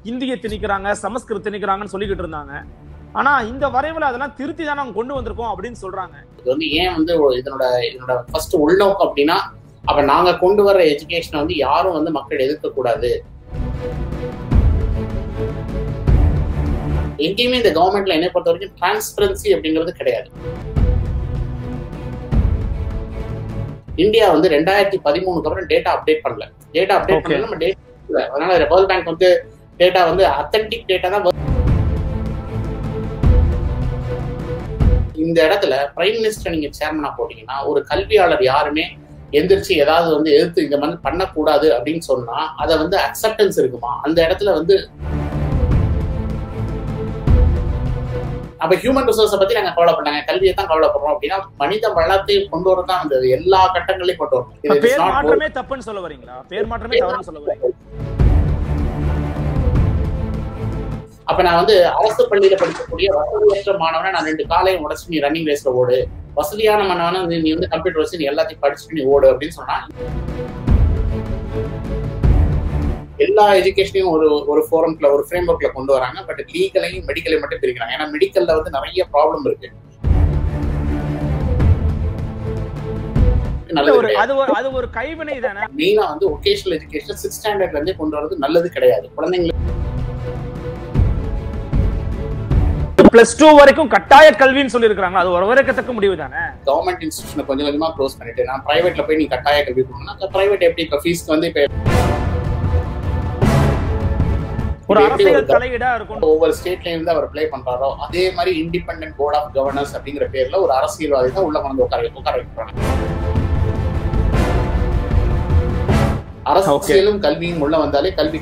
இந்தியை திணிக்கிறாங்க, சமஸ்கிருத் திணிக்கிறாங்கன்னு சொல்லிக்கிட்டு இருந்தாங்க. ஆனா இந்த வரைவுல அதெல்லாம் திருத்தி தான் நாங்க கொண்டு வந்திருக்கோம் அப்படின்னு சொல்றாங்க. இது வந்து ஏன் வந்து இதனோட ஃபர்ஸ்ட் உள்நோக்கம் அப்படின்னா, அப்ப நாங்க கொண்டு வர்ற எஜுகேஷனை வந்து யாரும் வந்து மக்கள் எதிர்க்க கூடாது. எங்கேயுமே இந்த கவர்மெண்ட்ல என்னை பொறுத்த வரைக்கும் டிரான்ஸ்பரன்சி அப்படிங்கிறது கிடையாது. இந்தியா வந்து 2013 அப்புறம் டேட்டா அப்டேட் பண்ணல. டேட்டா அப்டேட் பண்ணல, நம்ம டேட்டா இல்ல. அதனால வேர்ல்ட் பேங்க் வந்து டேட்டா வந்து அத்தன்டிக் டேட்டா தான். இந்த இடத்துல பிரைம் மினிஸ்டர் நீங்க சேர்மனா போட்டீங்கன்னா, ஒரு கல்வியாளர் யாருமே எந்திரிச்சு ஏதாவது வந்து எதிர்த்து இந்த மாதிரி பண்ணக்கூடாது அப்படின்னு சொன்னா அதை வந்து அக்செப்டன்ஸ் இருக்குமா? அந்த இடத்துல வந்து அப்ப ஹியூமன் ரிசோர்ஸை பத்தி நாங்க கவலைப்பட்டாங்க, கல்வியை தான் கவலைப்படுறோம் அப்படின்னா மனித வளத்தை கொண்டு வரதான் வந்தது. எல்லா கட்டங்களையும் கொண்டு வரணும். பேர் மாற்றமே தப்புன்னு சொல்ல வரீங்களா? பேர் மாற்றமே தவறுன்னு சொல்ல வரீங்களா? அப்ப நான் வந்து அரசு பள்ளியில படிக்கக்கூடிய வசதியற்ற மாணவனை நான் 2 காலையும் உடச்சு நீ ரன்னிங் ரேஸ்ல ஓடு, வசதியான மாணவனை நீ வந்து கம்ப்யூட்டர் வச்சு நீ எல்லாத்தையும் படிச்சுட்டு நீ ஓடு அப்படின்னு சொன்னா, எல்லா எஜுகேஷனையும் ஒரு ஃபோரம்ல ஒரு ஃப்ரேம் ஒர்க்ல கொண்டு வராங்க. பட் லீகலையும் மெடிக்கலையும் மட்டும் பிரிக்கிறாங்க. ஏன்னா மெடிக்கல்ல வந்து நிறைய ப்ராப்ளம் இருக்கு. அது ஒரு கைவினை தானே. மெயினா வந்து வொகேஷனல் எஜுகேஷன் 6th ஸ்டாண்டர்ட்ல இருந்தே கொண்டு வரது நல்லது கிடையாது. குழந்தைங்களுக்கு +2 வரைக்கும் கட்டாய கல்வின்னு சொல்லி இருக்காங்க. அது ஒரு வரவேற்கத்தக்க முடிவு தானே. கவர்மெண்ட் இன்ஸ்டிடியூஷனை கொஞ்சம் கொஞ்சமா க்ளோஸ் பண்ணிட்டு நான் பிரைவேட்ல போய் நீ கட்டாய கல்வி கொடுக்கணும்னா பிரைவேட் எப்படி இப்ப ஃபீஸ்க்கு வந்து இப்ப ஒரு அரசியல் தலையீடா இருக்கும். ஒவ்வொரு ஸ்டேட்ல இருந்து அவர் ப்ளே பண்றாரோ அதே மாதிரி இண்டிபெண்டன்ட் போர்ட் ஆஃப் கவர்னன்ஸ் அப்படிங்கிற பேர்ல ஒரு அரசியல்வாதி தான் உள்ள கொண்டு உட்கார வைக்கிறாங்க. அரசியலும் கல்வியும் உள்ள வந்தாலே கல்வி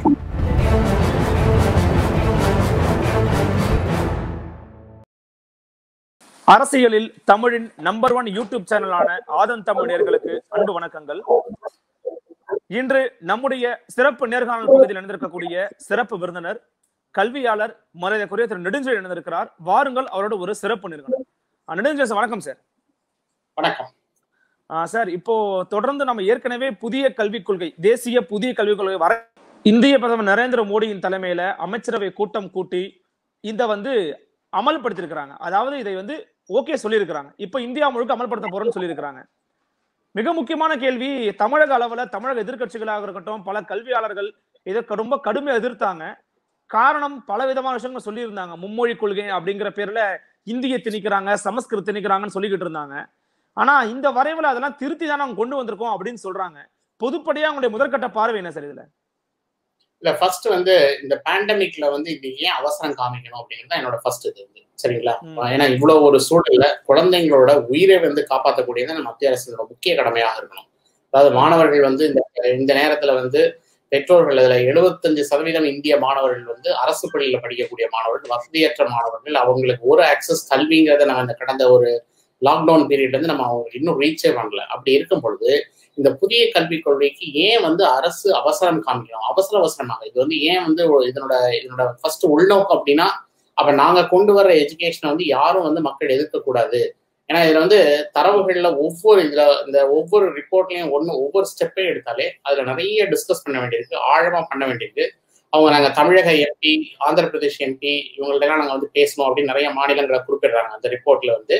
அரசியலில் தமிழின் நம்பர் 1 யூடியூப் சேனலான ஆதன் தமிழ் நேயர்களுக்கு அன்பு வணக்கங்கள். இன்று நம்முடைய சிறப்பு நேர்காணல் பகுதியில் இணைந்திருக்கக்கூடிய சிறப்பு விருந்தினர் கல்வியாளர் மரியாதைக்குரிய திரு நெடுஞ்செழியன் இணைந்திருக்கிறார். வாருங்கள் அவரோட ஒரு சிறப்பு நேர்காணல். நெடுஞ்செழியன் சார் வணக்கம் சார். வணக்கம் சார். இப்போ தொடர்ந்து நம்ம ஏற்கனவே புதிய கல்விக் கொள்கை, தேசிய புதிய கல்விக் கொள்கை வர இந்திய பிரதமர் நரேந்திர மோடியின் தலைமையில அமைச்சரவை கூட்டம் கூட்டி இதை வந்து அமல்படுத்திருக்கிறாங்க. அதாவது இதை வந்து ஓகே சொல்லியிருக்கிறாங்க. இப்ப இந்தியா முழுக்க அமல்படுத்த போறோம்னு சொல்லியிருக்கிறாங்க. மிக முக்கியமான கேள்வி, தமிழக அளவுல தமிழக எதிர்கட்சிகளாக இருக்கட்டும், பல கல்வியாளர்கள் இதற்கு ரொம்ப கடுமையா எதிர்த்தாங்க. காரணம் பல விதமான விஷயங்கள் சொல்லி இருந்தாங்க. மும்மொழி கொள்கை அப்படிங்கிற பேர்ல இந்தியை திணிக்கிறாங்க, சமஸ்கிருத் திணிக்கிறாங்கன்னு சொல்லிக்கிட்டு இருந்தாங்க. ஆனா இந்த வரைவுல அதெல்லாம் திருத்தி தான் நாங்க கொண்டு வந்திருக்கோம் அப்படின்னு சொல்றாங்க. பொதுப்படியா உங்களுடைய முதற்கட்ட பார்வை என்ன சார் இதுல? இல்ல, ஃபர்ஸ்ட் வந்து இந்த பேண்டமிக்ல வந்து இது ஏன் அவசரம் காமிக்கணும் அப்படிங்கிறது என்னோட ஃபர்ஸ்ட் இது வந்து சரிங்களா. ஏன்னா இவ்வளவு ஒரு சூழல்ல குழந்தைங்களோட உயிரை வந்து காப்பாற்றக்கூடியது நம்ம மத்திய அரசோட முக்கிய கடமையாக இருக்கணும். அதாவது மாணவர்கள் வந்து இந்த நேரத்துல வந்து பெற்றோர்கள் இதுல 75% இந்திய மாணவர்கள் வந்து அரசு பள்ளியில படிக்கக்கூடிய மாணவர்கள், வசதியற்ற மாணவர்கள், அவங்களுக்கு ஒரு ஆக்சஸ் கல்விங்கிறத நம்ம இந்த கடந்த ஒரு லாக்டவுன் பீரியட்ல இருந்து நம்ம அவங்க இன்னும் ரீச்சே பண்ணல. அப்படி இருக்கும் பொழுது இந்த புதிய கல்விக் கொள்கைக்கு ஏன் வந்து அரசு அவசரம் காமிக்கணும்? அவசரமாக இது வந்து ஏன் வந்து இதனோட ஃபர்ஸ்ட் உள்நோக்கம் அப்படின்னா, அப்ப நாங்க கொண்டு வர்ற எஜுகேஷனை வந்து யாரும் வந்து மக்கள் எதிர்க்க கூடாது. ஏன்னா இதுல வந்து தரவுகள்ல ஒவ்வொரு ரிப்போர்ட்லயும் ஒவ்வொரு ஸ்டெப்பையும் எடுத்தாலே அதுல நிறைய டிஸ்கஸ் பண்ண வேண்டியிருக்கு, ஆழமா பண்ண வேண்டியிருக்கு. நாங்க தமிழக எம்பி, ஆந்திர பிரதேஷ் எம்பி இவங்கள்ட்ட எல்லாம் நாங்க வந்து பேசணும் அப்படின்னு நிறைய மாநிலங்களை குறிப்பிடுறாங்க அந்த ரிப்போர்ட்ல வந்து.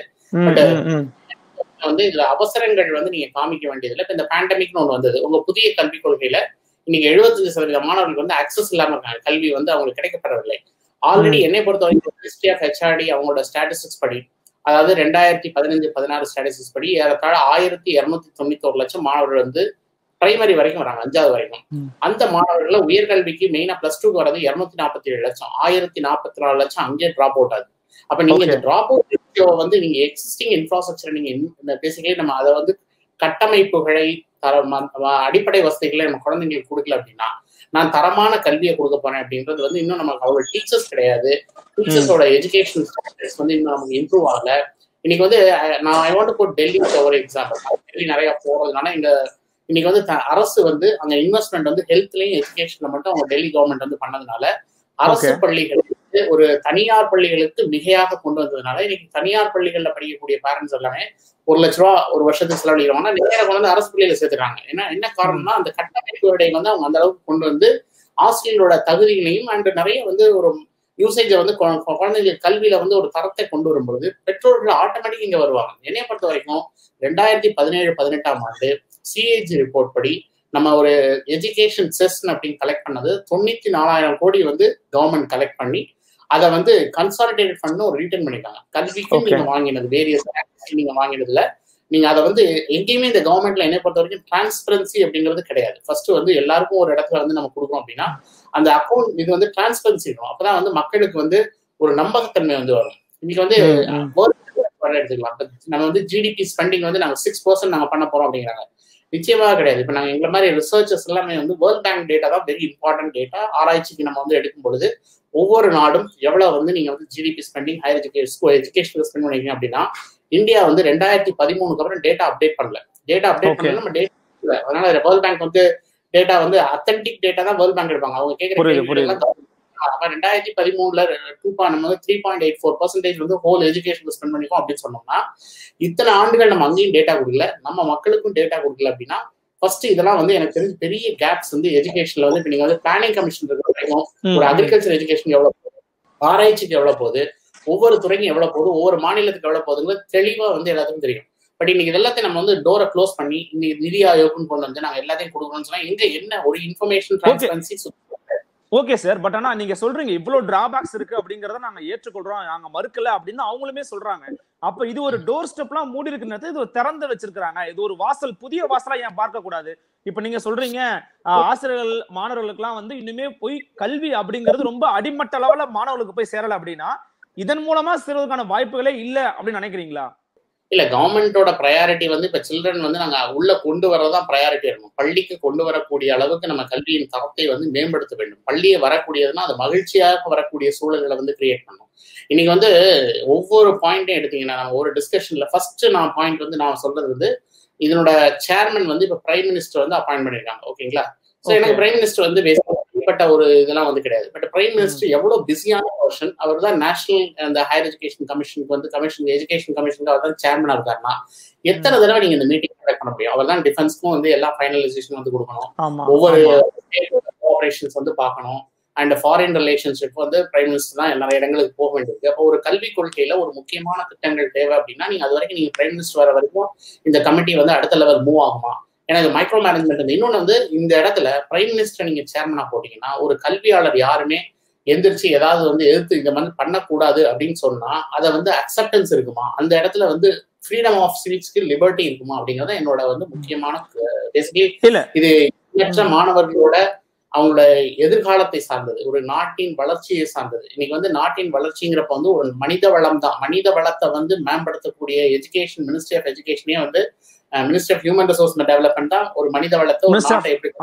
வந்து இதுல அவசரங்கள் வந்து நீங்க காமிக்க வேண்டியதில்லை. இப்ப இந்த பேண்டமிக்னு ஒண்ணு வந்தது. உங்க புதிய கல்விக் கொள்கையில இன்னைக்கு 75% மாணவர்களுக்கு வந்து அக்சஸ் இல்லாம இருக்காங்க, கல்வி வந்து அவங்களுக்கு கிடைக்கப்படவில்லை. ஆல்ரெடி என்னை பொறுத்த வரைக்கும் மினிஸ்ட்ரி ஆஃப் ஹெச்ஆர்டி அவங்களோட ஸ்டாட்டிஸ்டிக்ஸ் படி, அதாவது 2015-16 ஸ்டாட்டிஸ்டிக்ஸ் படி ஏறத்தாழ 1291 லட்சம் மாணவர்கள் வந்து பிரைமரி வரைக்கும் வராங்க, 5வது வரைக்கும். அந்த மாணவர்கள உயர்கல்விக்கு மெயினா +2 வரது 247 லட்சம், 1044 லட்சம் அங்கே டிராப் அவுட் ஆகுது. அப்ப நீங்க இந்த டிராப் அவுட் வந்து நீங்க எக்ஸிஸ்டிங் இன்ஃப்ராஸ்ட்ரக்சர் நீங்க பேசிக்கலி நம்ம அதை வந்து கட்டமைப்புகளை அடிப்படை வசதிகளை நம்ம குழந்தைங்களுக்கு கொடுக்கல அப்படின்னா, நான் தரமான கல்வியை கொடுக்க போறேன் அப்படின்றது வந்து இன்னும் நமக்கு அவ்வளவு டீச்சர்ஸ் கிடையாது. டீச்சர்ஸோட எஜுகேஷன் ஸ்டாண்டர்ட்ஸ் வந்து இன்னும் நமக்கு இம்ப்ரூவ் ஆகல. இன்னைக்கு வந்து நான் I want to put Delhi ஒரு எக்ஸாம்பிள். டெல்லி நிறைய போறதுனால இன்னைக்கு வந்து அரசு வந்து அங்க இன்வெஸ்ட்மெண்ட் வந்து ஹெல்த்லயும் எஜுகேஷன்ல மட்டும் அவங்க டெல்லி கவர்மெண்ட் வந்து பண்ணதுனால அரசு பள்ளிகள் ஒரு தனியார் பள்ளிகளுக்கு மிகையாக கொண்டு வந்ததுனால இன்னைக்கு தனியார் பள்ளிகள்ல படிக்கக்கூடிய பேரண்ட்ஸ் எல்லாமே 1 லட்ச ரூபா ஒரு வருஷத்துக்கு செலவழிக்கிறாங்கன்னா நேரம் கொண்டு வந்து அரசு பள்ளியில சேர்த்துறாங்க. ஏன்னா என்ன காரணம்னா அந்த கட்டமைப்பு விடை வந்து அவங்க அந்த அளவுக்கு கொண்டு வந்து ஆசிரியரோட தகுதிகளையும் அண்ட் நிறைய வந்து ஒரு யூசேஜை வந்து குழந்தைங்க கல்வியில வந்து ஒரு தரத்தை கொண்டு வரும்பொழுது பெற்றோர்கள் ஆட்டோமேட்டிக் இங்க வருவாங்க. என்னைய பொறுத்த வரைக்கும் 2017-18ஆம் ஆண்டு சிஏஜி ரிப்போர்ட் படி நம்ம ஒரு எஜுகேஷன் செஸ் அப்படின்னு கலெக்ட் பண்ணது 94,000 கோடி வந்து கவர்மெண்ட் கலெக்ட் பண்ணி அதை வந்து கன்சாலிடேட் பண்ணி ஒரு ரிட்டர்ன் பண்ணிருக்காங்க. கல்விக்கும் நீங்க வாங்கினது வேரியஸ் நீங்க வாங்கினதுல நீங்க அதை வந்து எங்கேயுமே இந்த கவர்மெண்ட்ல என்னை பொறுத்த வரைக்கும் டிரான்ஸ்பரன்சி அப்படிங்கிறது கிடையாது. ஃபர்ஸ்ட் வந்து எல்லாருக்கும் ஒரு இடத்துல வந்து நம்ம கொடுக்கணும் அப்படின்னா அந்த அக்கௌண்ட் இது வந்து டிரான்ஸ்பரன்சி இருக்கும். அப்பதான் வந்து மக்களுக்கு வந்து ஒரு நம்பகத்தன்மை வந்து வரும். இன்னைக்கு வந்து எடுத்துக்கலாம், நம்ம வந்து ஜிடிபி ஸ்பெண்டிங் வந்து நாங்க 6% நாங்க பண்ண போறோம் அப்படிங்கிறாங்க. நிச்சயமாக கிடையாது. இப்ப நாங்க எங்களை மாதிரி ரிசர்ச்சர்ஸ் எல்லாமே வந்து வேர்ல்ட் பேங்க் டேட்டா தான் வெரி இம்பார்ட்டன்ட் டேட்டா. ஆராய்ச்சிக்கு நம்ம வந்து எடுக்கும் பொழுது ஒவ்வொரு நாடும் எவ்வளவு வந்து நீங்க வந்து GDP spending higher education spend பண்ணிருக்கீங்க அப்படின்னா இந்தியா வந்து 2013 அப்புறம் டேட்டா அப்டேட் பண்ணல. டேட்டா அப்டேட் பண்ணல நம்ம டேட்டா இல்லை. அதனால வேர்ல்ட் பேங்க் வந்து டேட்டா வந்து அத்தன்டிக் டேட்டா தான் வேர்ல்ட் பேங்க் எடுப்பாங்க. அவங்க கேட்கிற 2013 3.84% வந்து ஹோல் எஜுகேஷன் ஸ்பெண்ட் பண்ணிருக்கோம் அப்படின்னு சொன்னோம்னா இத்தனை ஆண்டுகள் நம்ம அங்கேயும் டேட்டா கொடுக்கல, நம்ம மக்களுக்கும் டேட்டா கொடுக்கல அப்படின்னா ஃபர்ஸ்ட் இதெல்லாம் வந்து எனக்கு தெரிஞ்சு பெரிய கேப்ஸ் வந்து எஜுகேஷன்ல வந்து இப்ப நீங்க வந்து பிளானிங் கமிஷன் வரைக்கும் ஒரு அக்ரிகல்ச்சர் எஜுகேஷன் எவ்வளவு போகுது, ஆராய்ச்சிக்கு எவ்வளவு போகுது, ஒவ்வொரு துறைக்கும் எவ்வளவு போகுது, ஒவ்வொரு மாநிலத்துக்கு எவ்வளவு போகுதுங்கிறது தெளிவா வந்து எல்லாத்துக்கும் தெரியும். பட் இன்னைக்கு எல்லாத்தையும் நம்ம வந்து டோரை க்ளோஸ் பண்ணி இன்னைக்கு நிதி ஆயோக்னு கொண்டு வந்து நாங்க எல்லாத்தையும் கொடுக்கணும்னு சொன்னா எங்க என்ன ஒரு information transparency. Okay sir, but ஆனா நீங்க சொல்றீங்க இவ்வளவு டிராபேக்ஸ் இருக்கு அப்படிங்கறத நாங்க ஏற்றுக்கொள்றோம், நாங்க மறுக்கல அப்படின்னு அவங்களுமே சொல்றாங்க. அப்ப இது ஒரு டோர் ஸ்டெப்லாம் மூடி இருக்குன்னு இது ஒரு திறந்து வச்சிருக்காங்க, இது ஒரு வாசல், புதிய வாசலா ஏன் பார்க்க கூடாது? இப்ப நீங்க சொல்றீங்க ஆசிரியர்கள் மாணவர்களுக்கு எல்லாம் வந்து இன்னுமே போய் கல்வி அப்படிங்கிறது ரொம்ப அடிமட்ட லெவல்ல மாணவர்களுக்கு போய் சேரல அப்படின்னா இதன் மூலமா சேர்வதற்கான வாய்ப்புகளே இல்ல அப்படின்னு நினைக்கிறீங்களா? இல்ல, கவர்மெண்டோட ப்ரையாரிட்டி வந்து இப்ப சில்ட்ரன் வந்து நாங்க உள்ள கொண்டு வரதான் ப்ரையாரிட்டி இருக்கும். பள்ளிக்கு கொண்டு வரக்கூடிய அளவுக்கு நம்ம கல்வியின் தரத்தை வந்து மேம்படுத்த வேண்டும். பள்ளியை வரக்கூடியதுன்னா அது மகிழ்ச்சியாக வரக்கூடிய சூழல்களை வந்து கிரியேட் பண்ணும். இன்னைக்கு வந்து ஒவ்வொரு பாயிண்ட்டையும் எடுத்தீங்கன்னா நம்ம ஒரு டிஸ்கஷன்ல ஃபர்ஸ்ட் நான் பாயிண்ட் வந்து நான் சொல்றது வந்து இதனோட சேர்மன் வந்து இப்ப பிரைம் மினிஸ்டர் வந்து அப்பாயிண்ட் பண்ணிருக்காங்க. ஓகேங்களா? சோ எனக்கு பிரைம் மினிஸ்டர் வந்து பேசப்பட்ட ஒரு இதெல்லாம் வந்து கிடையாது. பட் பிரைம் மினிஸ்டர் எவ்வளவு பிஸியான பர்சன், அவர் தான் நேஷனல் அந்த ஹையர் எஜுகேஷன் கமிஷனுக்கு வந்து எஜுகேஷன் கமிஷனுக்கு அவர் தான் சேர்மனா இருக்காருன்னா எத்தனை தடவை நீங்க இந்த மீட்டிங் கண்டக்ட் பண்ண முடியும்? அவர் தான் டிஃபென்ஸ்க்கும் வந்து எல்லா ஃபைனலைசேஷன் வந்து கொடுக்கணும், ஒவ்வொரு கோஆபரேஷன்ஸ் வந்து பார்க்கணும், அண்ட் ஃபாரின் ரிலேஷன்ஷிப் வந்து பிரைம் மினிஸ்டர் தான் நிறைய இடங்களுக்கு போக வேண்டியிருக்கு. அப்போ ஒரு கல்வி கொள்கையில ஒரு முக்கியமான திட்டங்கள் தேவை அப்படின்னா நீங்க அது வரைக்கும் நீங்க பிரைம் மினிஸ்டர் வர வரைக்கும் இந்த கமிட்டி வந்து அடுத்த லெவல் மூவ் ஆகுமா? ஏன்னா இது மைக்ரோ மேனேஜ்மெண்ட். இன்னொன்னு வந்து இந்த இடத்துல பிரைம் மினிஸ்டர் நீங்க சேர்மனா போட்டீங்கன்னா ஒரு கல்வியாளர் யாருமே எந்திரிச்சு ஏதாவது வந்து எதிர்த்து இந்த மாதிரி பண்ணக்கூடாது அப்படின்னு சொன்னா அதை வந்து அக்செப்டன்ஸ் இருக்குமா? அந்த இடத்துல வந்து ஃப்ரீடம் ஆஃப் ஸ்பீச்க்கு லிபர்ட்டி இருக்குமா அப்படிங்கறத என்னோட வந்து முக்கியமான பேசிக்கலி இது எண்ணற்ற மாணவர்களோட அவங்களோட எதிர்காலத்தை சார்ந்தது, ஒரு நாட்டின் வளர்ச்சியை சார்ந்தது. இன்னைக்கு வந்து நாட்டின் வளர்ச்சிங்கிறப்ப வந்து ஒரு மனித வளம் தான். மனித வளத்தை வந்து மேம்படுத்தக்கூடிய எஜுகேஷன் மினிஸ்ட்ரி ஆஃப் எஜுகேஷனே வந்து ministry of human resource development தான் ஒரு மனித வளத்தை ஒரு நாட்டை எப்படி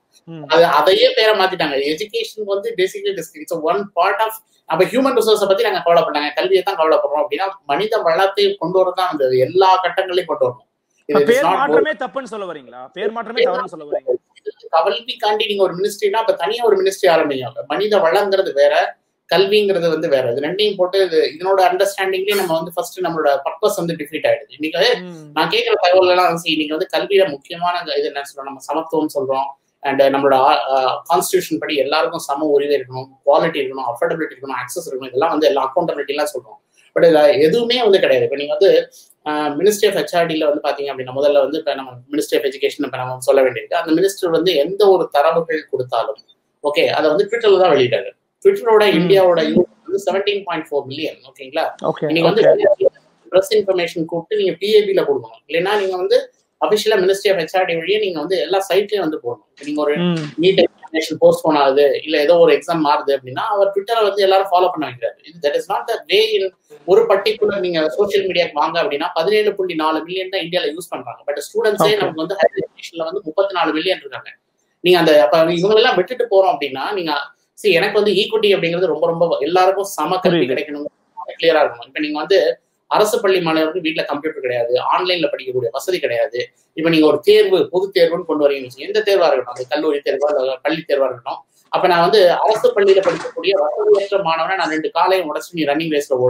அதையே பேரை மாத்திட்டாங்க. எஜுகேஷன் வந்து basically it's one part of. அப்ப ஹியூமன் ரிசோர்ஸை பத்தி நாங்க கவலைப்பட்டாங்க, கல்வியை தான் கவலைப்படுறோம் அப்படின்னா மனித வளத்தை கொண்டு வரதான் அந்த எல்லா கட்டங்களையும் கொண்டு வரணும். தப்புன்னு சொல்ல வரீங்களா? பேர் மாற்றமே தவறுன்னு சொல்ல வரீங்க? கல்விக்காண்டி நீங்க ஒரு மினிஸ்ட்ரினா அப்ப தனியா ஒரு மினிஸ்ட்ரி ஆரம்பிங்க. மனித வளங்கிறது வேற, கல்விங்கிறது வந்து வேற. இது ரெண்டையும் போட்டு இதனோட அண்டர்ஸ்டாண்டிங்லயே நம்ம வந்து ஃபர்ஸ்ட் நம்மளோட பர்பஸ் வந்து டிஃபீட் ஆயிடுது. இன்னைக்கு நான் கேட்கிற தகவல் எல்லாம் நீங்க வந்து கல்வியில முக்கியமான இது என்ன சொல்றோம், நம்ம சமத்துவம் சொல்றோம், அண்ட் நம்மளோட கான்ஸ்டிடியூஷன் படி எல்லாருக்கும் சம உரிமை இருக்கணும், குவாலிட்டி இருக்கணும், அஃபோர்டபிலிட்டி இருக்கணும், ஆக்சஸ் இருக்கணும், இதெல்லாம் வந்து எல்லா அக்கௌண்டபிலிட்டி எல்லாம் சொல்றோம். பட் இதுல எதுவுமே வந்து கிடையாது. இப்ப நீங்க வந்து மினிஸ்ட்ரி ஆஃப் ஹெச்ஆர்டில வந்து பாத்தீங்க அப்படின்னா முதல்ல வந்து இப்ப நம்ம மினிஸ்ட்ரி ஆஃப் எஜுகேஷன் இப்ப நம்ம சொல்ல வேண்டியிருக்கு. அந்த மினிஸ்டர் வந்து எந்த ஒரு தரவுகள் கொடுத்தாலும் ஓகே அதை வந்து ட்விட்டர்ல தான் வெளியிட்டாரு. ட்விட்டரோட இந்தியாவோட யூஸ் வந்து 17.4 மில்லியன். ஓகேங்களா? நீங்க வந்து பிரஸ் இன்ஃபர்மேஷன் கூப்பிட்டு நீங்க பிஏபில கொடுக்கணும். இல்லைன்னா நீங்க வந்து அபிஷியலா மினிஸ்ட்ரி ஆஃப் ஹெச்ஆர்டி வழியே நீங்க வந்து எல்லா சைட்லயும் வந்து போடணும். நீங்க ஒரு நீட் எக்ஸாமினேஷன் போஸ்ட்போன் ஆகுது, இல்ல ஏதோ ஒரு எக்ஸாம் மாறுது அப்படின்னா அவர் ட்விட்டரை வந்து எல்லாரும் ஃபாலோ பண்ண வைக்கிறாரு. இது that is not the way. In ஒரு பர்டிகுலர் நீங்க சோசியல் மீடியாக்கு வாங்க அப்படின்னா 17.4 மில்லியன் தான் இந்தியால யூஸ் பண்றாங்க. பட் ஸ்டூடெண்ட்ஸே நமக்கு வந்து ஹையர் எஜுகேஷன்ல வந்து 34 மில்லியன் இருக்காங்க. நீங்க அந்த அப்ப இவங்க எல்லாம் விட்டுட்டு போறோம் அப்படின்னா நீங்க எனக்கு வந்து ஈக்குவிட்டி அப்படிங்கிறது ரொம்ப ரொம்ப எல்லாருக்கும் சம கல்வி கிடைக்கணும், கிளியரா இருக்கணும். இப்ப நீங்க வந்து அரசு பள்ளி மாணவர்கள் வீட்டுல கம்ப்யூட்டர் கிடையாது, ஆன்லைன்ல படிக்கக்கூடிய வசதி கிடையாது. இப்ப நீங்க ஒரு தேர்வு பொது தேர்வுன்னு கொண்டு வரீங்கன்னு எந்த தேர்வா இருக்கட்டும், அது கல்லூரி தேர்வா பள்ளி தேர்வா இருக்கட்டும், அப்ப நான் வந்து அரசு பள்ளியில படிக்கக்கூடிய வசதியற்ற மாணவனை நான் 2 காலையும் உடச்சு நீ ரன்னிங் ரேஸ்ல ஓடு,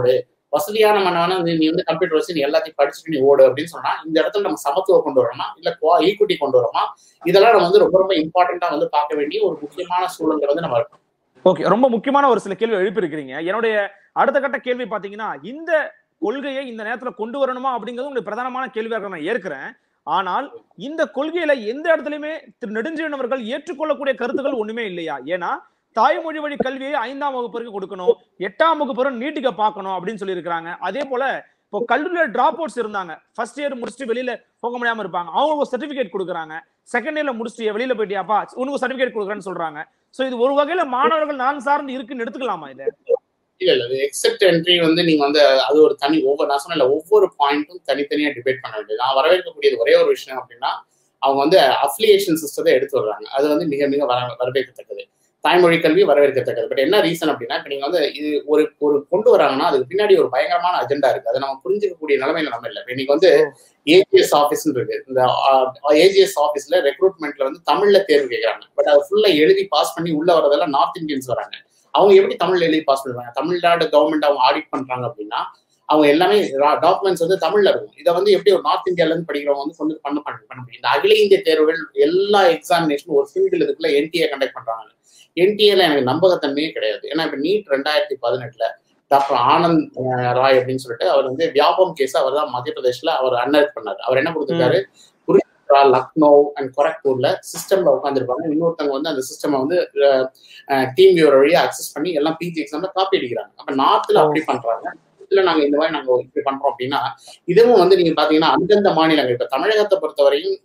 வசதியான மன்னவனா நீ வந்து கம்ப்யூட்டர் வச்சு நீ எல்லாத்தையும் படிச்சுட்டு நீ ஓடு அப்படின்னு சொன்னா இந்த இடத்துல நம்ம சமத்துவம் கொண்டு வரோமா இல்ல ஈக்குவிட்டி கொண்டு வரோமா, இதெல்லாம் நம்ம வந்து ரொம்ப ரொம்ப இம்பார்ட்டண்டா வந்து பார்க்க வேண்டிய ஒரு முக்கியமான சூழல்ல வந்து நம்ம இருக்கோம். ஓகே, ரொம்ப முக்கியமான ஒரு சில கேள்வி எழுப்பியிருக்கிறீங்க. என்னுடைய அடுத்த கட்ட கேள்வி பாத்தீங்கன்னா, இந்த கொள்கையை இந்த நேரத்துல கொண்டு வரணுமா அப்படிங்கிறது உங்களுக்கு பிரதானமான கேள்வியாக நான் ஏற்கிறேன். ஆனால் இந்த கொள்கையில எந்த இடத்துலயுமே திரு நெடுஞ்செழியன் அவர்கள் ஏற்றுக்கொள்ளக்கூடிய கருத்துக்கள் ஒண்ணுமே இல்லையா? ஏன்னா தாய்மொழி வழி கல்வியை 5ஆம் வகுப்பு வரைக்கும் கொடுக்கணும், 8ஆம் வகுப்பு வரை நீட்டிக்க பார்க்கணும் அப்படின்னு சொல்லி இருக்காங்க. அதே போல இப்போ கல்லூரியில டிராப் அவுட்ஸ் இருந்தாங்க, ஃபர்ஸ்ட் இயர் முடிச்சுட்டு வெளியில போக முடியாம இருப்பாங்க, அவங்க ஒரு சர்டிபிகேட் கொடுக்குறாங்க. செகண்ட் இயர்ல முடிச்சுட்டு வெளியில போயிட்டியாப்பா உனக்கு சர்டிபிகேட் கொடுக்குறேன்னு சொல்றாங்க. சோ இது ஒரு வகையில மாணவர்கள் நான் சார்ந்து இருக்குன்னு எடுத்துக்கலாமா இதை? இல்ல எக்ஸெப்ட் என்ட்ரி வந்து நீங்க வந்து அது ஒரு தனி நான் சொன்ன ஒவ்வொரு பாயிண்ட்டும் தனித்தனியா டிபேட் பண்ண வேண்டியது. நான் வரவேற்கக்கூடியது ஒரே ஒரு விஷயம் அப்படின்னா அவங்க வந்து அஃபிலியேஷன் சிஸ்டத்தை எடுத்து வர்றாங்க. அது வந்து மிக மிக வரவேற்கத்தக்கது. தாய்மொழி கல்வி வரவேற்கத்தக்கது. பட் என்ன ரீசன் அப்படின்னா இப்ப நீங்க வந்து இது ஒரு கொண்டு வராங்கன்னா அதுக்கு பின்னாடி ஒரு பயங்கரமான அஜெண்டா இருக்கு. அதை நம்ம புரிஞ்சுக்கக்கூடிய நிலைமையில நம்ம இல்லை. இன்னைக்கு வந்து ஏஜிஎஸ் ஆஃபீஸ் இருக்கு. இந்த ஏஜிஎஸ் ஆஃபீஸ்ல ரெக்ரூட்மெண்ட்ல வந்து தமிழ்ல தேர்வு கேட்கறாங்க. பட் அதை ஃபுல்லா எழுதி பாஸ் பண்ணி உள்ள வரதெல்லாம் நார்த் இந்தியன்ஸ் வராங்க. அவங்க எப்படி தமிழ்ல எழுதி பாஸ் பண்ணுவாங்க? தமிழ்நாடு கவர்மெண்ட் அவங்க ஆடிட் பண்றாங்க அப்படின்னா அவங்க எல்லாமே டாக்குமெண்ட்ஸ் வந்து தமிழ்ல இருக்கும். இதை வந்து எப்படி ஒரு நார்த் இந்தியால இருந்து படிக்கிறவங்க வந்து கொண்டு பண்ண முடியும்? இந்த அகில இந்திய தேர்வுகள் எல்லா எக்ஸாமினேஷன் ஒரு சிங்கிள் இதுக்குள்ள என்டிஏ கண்டக்ட் பண்றாங்க. என்டிஏல எனக்கு நம்பகத்தன்மையே கிடையாது. ஏன்னா இப்ப நீட் 2018 டாக்டர் ஆனந்த் ராய் அப்படின்னு சொல்லிட்டு அவர் வந்து வியாபம் கேஸ் அவர் தான் மத்திய பிரதேஷ்ல அவர் அன்அரெஸ்ட் பண்ணாரு. அவர் என்ன கொடுத்திருக்காரு, லக்னோ அண்ட் கொரக்பூர்ல சிஸ்டம்ல உட்காந்துருப்பாங்க. இன்னொருத்தவங்க வந்து அந்த சிஸ்டம் வந்து டீம் வியூவர் வழியா அக்சஸ் பண்ணி எல்லாம் பிஜி எக்ஸாம்ல காப்பி அடிக்கிறாங்க. அப்ப நார்த்ல அப்படி பண்றாங்க, இதுல நாங்க இந்த மாதிரி நாங்க இப்படி பண்றோம் அப்படின்னா இதுவும் வந்து நீங்க பாத்தீங்கன்னா அந்தந்த மாநிலங்கள் இப்ப தமிழகத்தை பொறுத்தவரையும்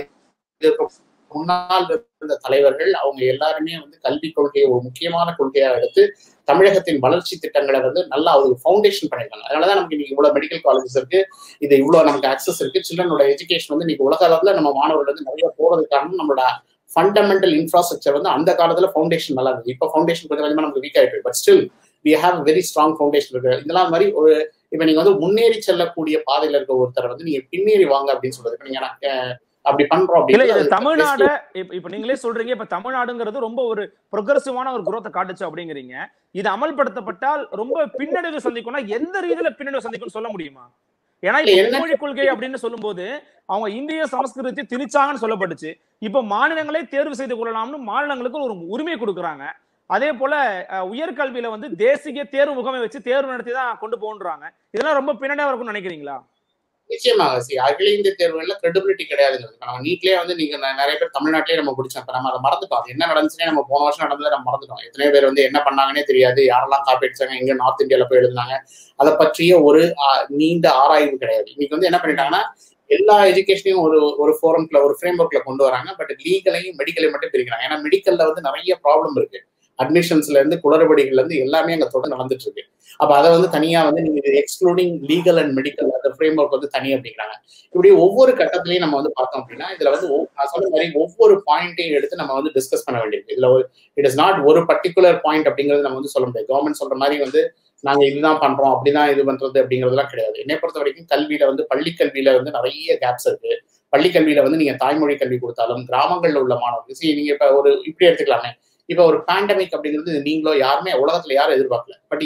இது முன்னாள் இருந்த தலைவர்கள் அவங்க எல்லாருமே வந்து கல்விக் கொள்கையை ஒரு முக்கியமான கொள்கையா எடுத்து தமிழகத்தின் வளர்ச்சி திட்டங்களை வந்து நல்லா ஒரு ஃபவுண்டேஷன் பண்ணிருக்காங்க. அதனாலதான் நமக்கு இன்னைக்கு இவ்வளவு மெடிக்கல் காலேஜஸ் இருக்கு, இது இவ்வளவு நமக்கு அக்சஸ் இருக்கு. சில்ட்ரனோட எஜுகேஷன் வந்து இன்னைக்கு உலக அளவுல நம்ம மாணவர்கள் வந்து நிறைய போறதுக்கு காரணம் நம்மளோட ஃபண்டமெண்டல் இன்ஃப்ராஸ்ட்ரக்சர் வந்து அந்த காலத்துல ஃபவுண்டேஷன் நல்லா இருந்துச்சு. இப்போ ஃபவுண்டேஷன் கொஞ்சம் கொஞ்சமா நமக்கு வீக் ஆயிட்டு, but still we have very strong foundation இருக்கு. இதெல்லாம் மாதிரி ஒரு இப்ப நீங்க வந்து முன்னேறி செல்லக்கூடிய பாதையில இருக்க ஒருத்தர் வந்து நீங்க பின்னேறி வாங்க அப்படின்னு சொல்றது. இப்ப நீங்க அப்படி பண்றோம் அப்படின்னு தமிழ்நாடு இப்ப நீங்களே சொல்றீங்க, இப்ப தமிழ்நாடுங்கிறது ரொம்ப ஒரு ப்ரோக்ரசிவான ஒரு குரோத்தை காட்டுச்சு அப்படிங்கிறீங்க. இது அமல்படுத்தப்பட்டால் ரொம்ப பின்னடைவு சந்திக்கும்னா எந்த ரீதியில பின்னடைவு சந்திக்கும் சொல்ல முடியுமா? ஏன்னா இப்ப மொழி கொள்கை அப்படின்னு சொல்லும் போது அவங்க இந்திய சமஸ்கிருதத்தை திணிச்சாங்கன்னு சொல்லப்பட்டுச்சு. இப்ப மாநிலங்களே தேர்வு செய்து கொள்ளலாம்னு மாநிலங்களுக்கு ஒரு உரிமை கொடுக்குறாங்க. அதே போல உயர்கல்வியில வந்து தேசிய தேர்வு முகமை வச்சு தேர்வு நடத்தி தான் கொண்டு போன்றாங்க. இதெல்லாம் ரொம்ப பின்னடைவா இருக்கும்னு நினைக்கிறீங்களா? நிச்சயமாக அகில இந்திய தேர்வுகள்ல கிரெடிபிலிட்டி கிடையாதுங்க. நம்ம நீட்லயே வந்து நீங்க நிறைய பேர் தமிழ்நாட்டிலேயே நம்ம முடிச்சோம். இப்ப நம்ம அதை மறந்துட்டோம். என்ன நடந்துச்சுன்னே நம்ம போன வருஷம் நடந்ததை நம்ம மறந்துட்டோம். எத்தனை பேர் வந்து என்ன பண்ணாங்கன்னே தெரியாது, யாரெல்லாம் காப்பி அடிச்சாங்க, எங்க நார்த் இந்தியால போய் எழுதினாங்க, அதை பற்றிய ஒரு நீண்ட ஆராய்வு கிடையாது. இன்னைக்கு வந்து என்ன பண்ணிட்டாங்கன்னா எல்லா எஜுகேஷனையும் ஒரு ஃபோரம்ல ஒரு ஃப்ரேம் ஒர்க்ல கொண்டு வராங்க. பட் லீகலையும் மெடிக்கலையும் மட்டும் பிரிக்கிறாங்க. ஏன்னா மெடிக்கல்ல வந்து நிறைய ப்ராப்ளம் இருக்கு. அட்மிஷன்ஸ்ல இருந்து குளறுபடிகள்ல இருந்து எல்லாமே அங்க தொடர்ந்து நடந்துட்டு இருக்கு. அப்ப அதை வந்து தனியா வந்து நீங்க எக்ஸ்க்ளூடிங் லீகல் அண்ட் மெடிக்கல் அந்த ஃப்ரேம் ஒர்க் வந்து தனியா அப்படிங்கிறாங்க. இப்படி ஒவ்வொரு கட்டத்திலையும் நம்ம வந்து பார்த்தோம் அப்படின்னா இதுல வந்து நான் சொன்ன மாதிரி ஒவ்வொரு பாயிண்ட்டையும் எடுத்து நம்ம வந்து டிஸ்கஸ் பண்ண வேண்டியிருக்கு. இதுல இட் இஸ் நாட் ஒரு பர்டிகுலர் பாயிண்ட் அப்படிங்கிறது நம்ம வந்து சொல்ல முடியாது. கவர்மெண்ட் சொல்ற மாதிரி வந்து நாங்க இதுதான் பண்றோம் அப்படிதான் இது பண்றது அப்படிங்கிறதுலாம் கிடையாது. என்னை பொறுத்த வரைக்கும் கல்வியில வந்து பள்ளி கல்வியில வந்து நிறைய கேப்ஸ் இருக்கு. பள்ளி கல்வியில வந்து நீங்க தாய்மொழி கல்வி கொடுத்தாலும் கிராமங்கள்ல உள்ள மாணவர்களுக்கு நீங்க இப்ப இப்படி எடுத்துக்கலாமே, இப்ப ஒரு பேண்டமிக் அப்படிங்கிறது நீங்களோ யாருமே உலகத்துல யாரும் எதிர்பார்க்கல. பட்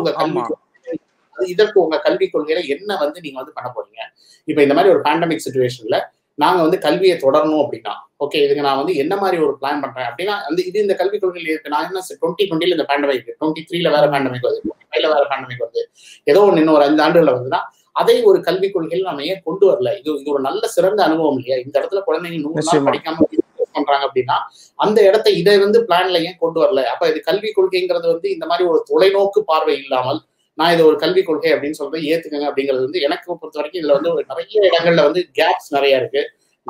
இதற்கு உங்க கல்விக் கொள்கையில என்ன வந்து நீங்க வந்து பண்ண போறீங்க? இப்ப இந்த மாதிரி ஒரு பேண்டமிக் சிச்சுவேஷன்ல நாங்க வந்து கல்வியை தொடரணும் அப்படின்னா ஓகே இதுக்கு நான் வந்து என்ன மாதிரி ஒரு பிளான் பண்றேன் அப்படின்னா இது இந்த கல்விக் கொள்கையில் இருக்கு. நான் என்ன 2020 இந்த பேண்டமிக் 23 வேற பேண்டமிக் வருது, 25 வேற பேண்டமிக் வருது, ஏதோ ஒன்று இன்னும் ஒரு 5 ஆண்டுகள்ல வந்துன்னா அதை ஒரு கல்விக் கொள்கையில் நம்ம ஏன் கொண்டு வரல? இது ஒரு நல்ல சிறந்த அனுபவம் இல்லையா? இந்த இடத்துல குழந்தைங்க 100 நாள் படிக்காம பண்றாங்க அப்படின்னா அந்த இடத்தை இதை வந்து பிளான்ல ஏன் கொண்டு வரல? அப்ப இது கல்விக் கொள்கைங்கிறது வந்து இந்த மாதிரி ஒரு தொலைநோக்கு பார்வை இல்லாமல் நான் இது ஒரு கல்விக் கொள்கை அப்படின்னு சொல்றது ஏத்துக்கங்க அப்படிங்கிறது வந்து எனக்கு பொறுத்த வரைக்கும் இதுல வந்து நிறைய இடங்கள்ல வந்து கேப்ஸ் நிறைய இருக்கு.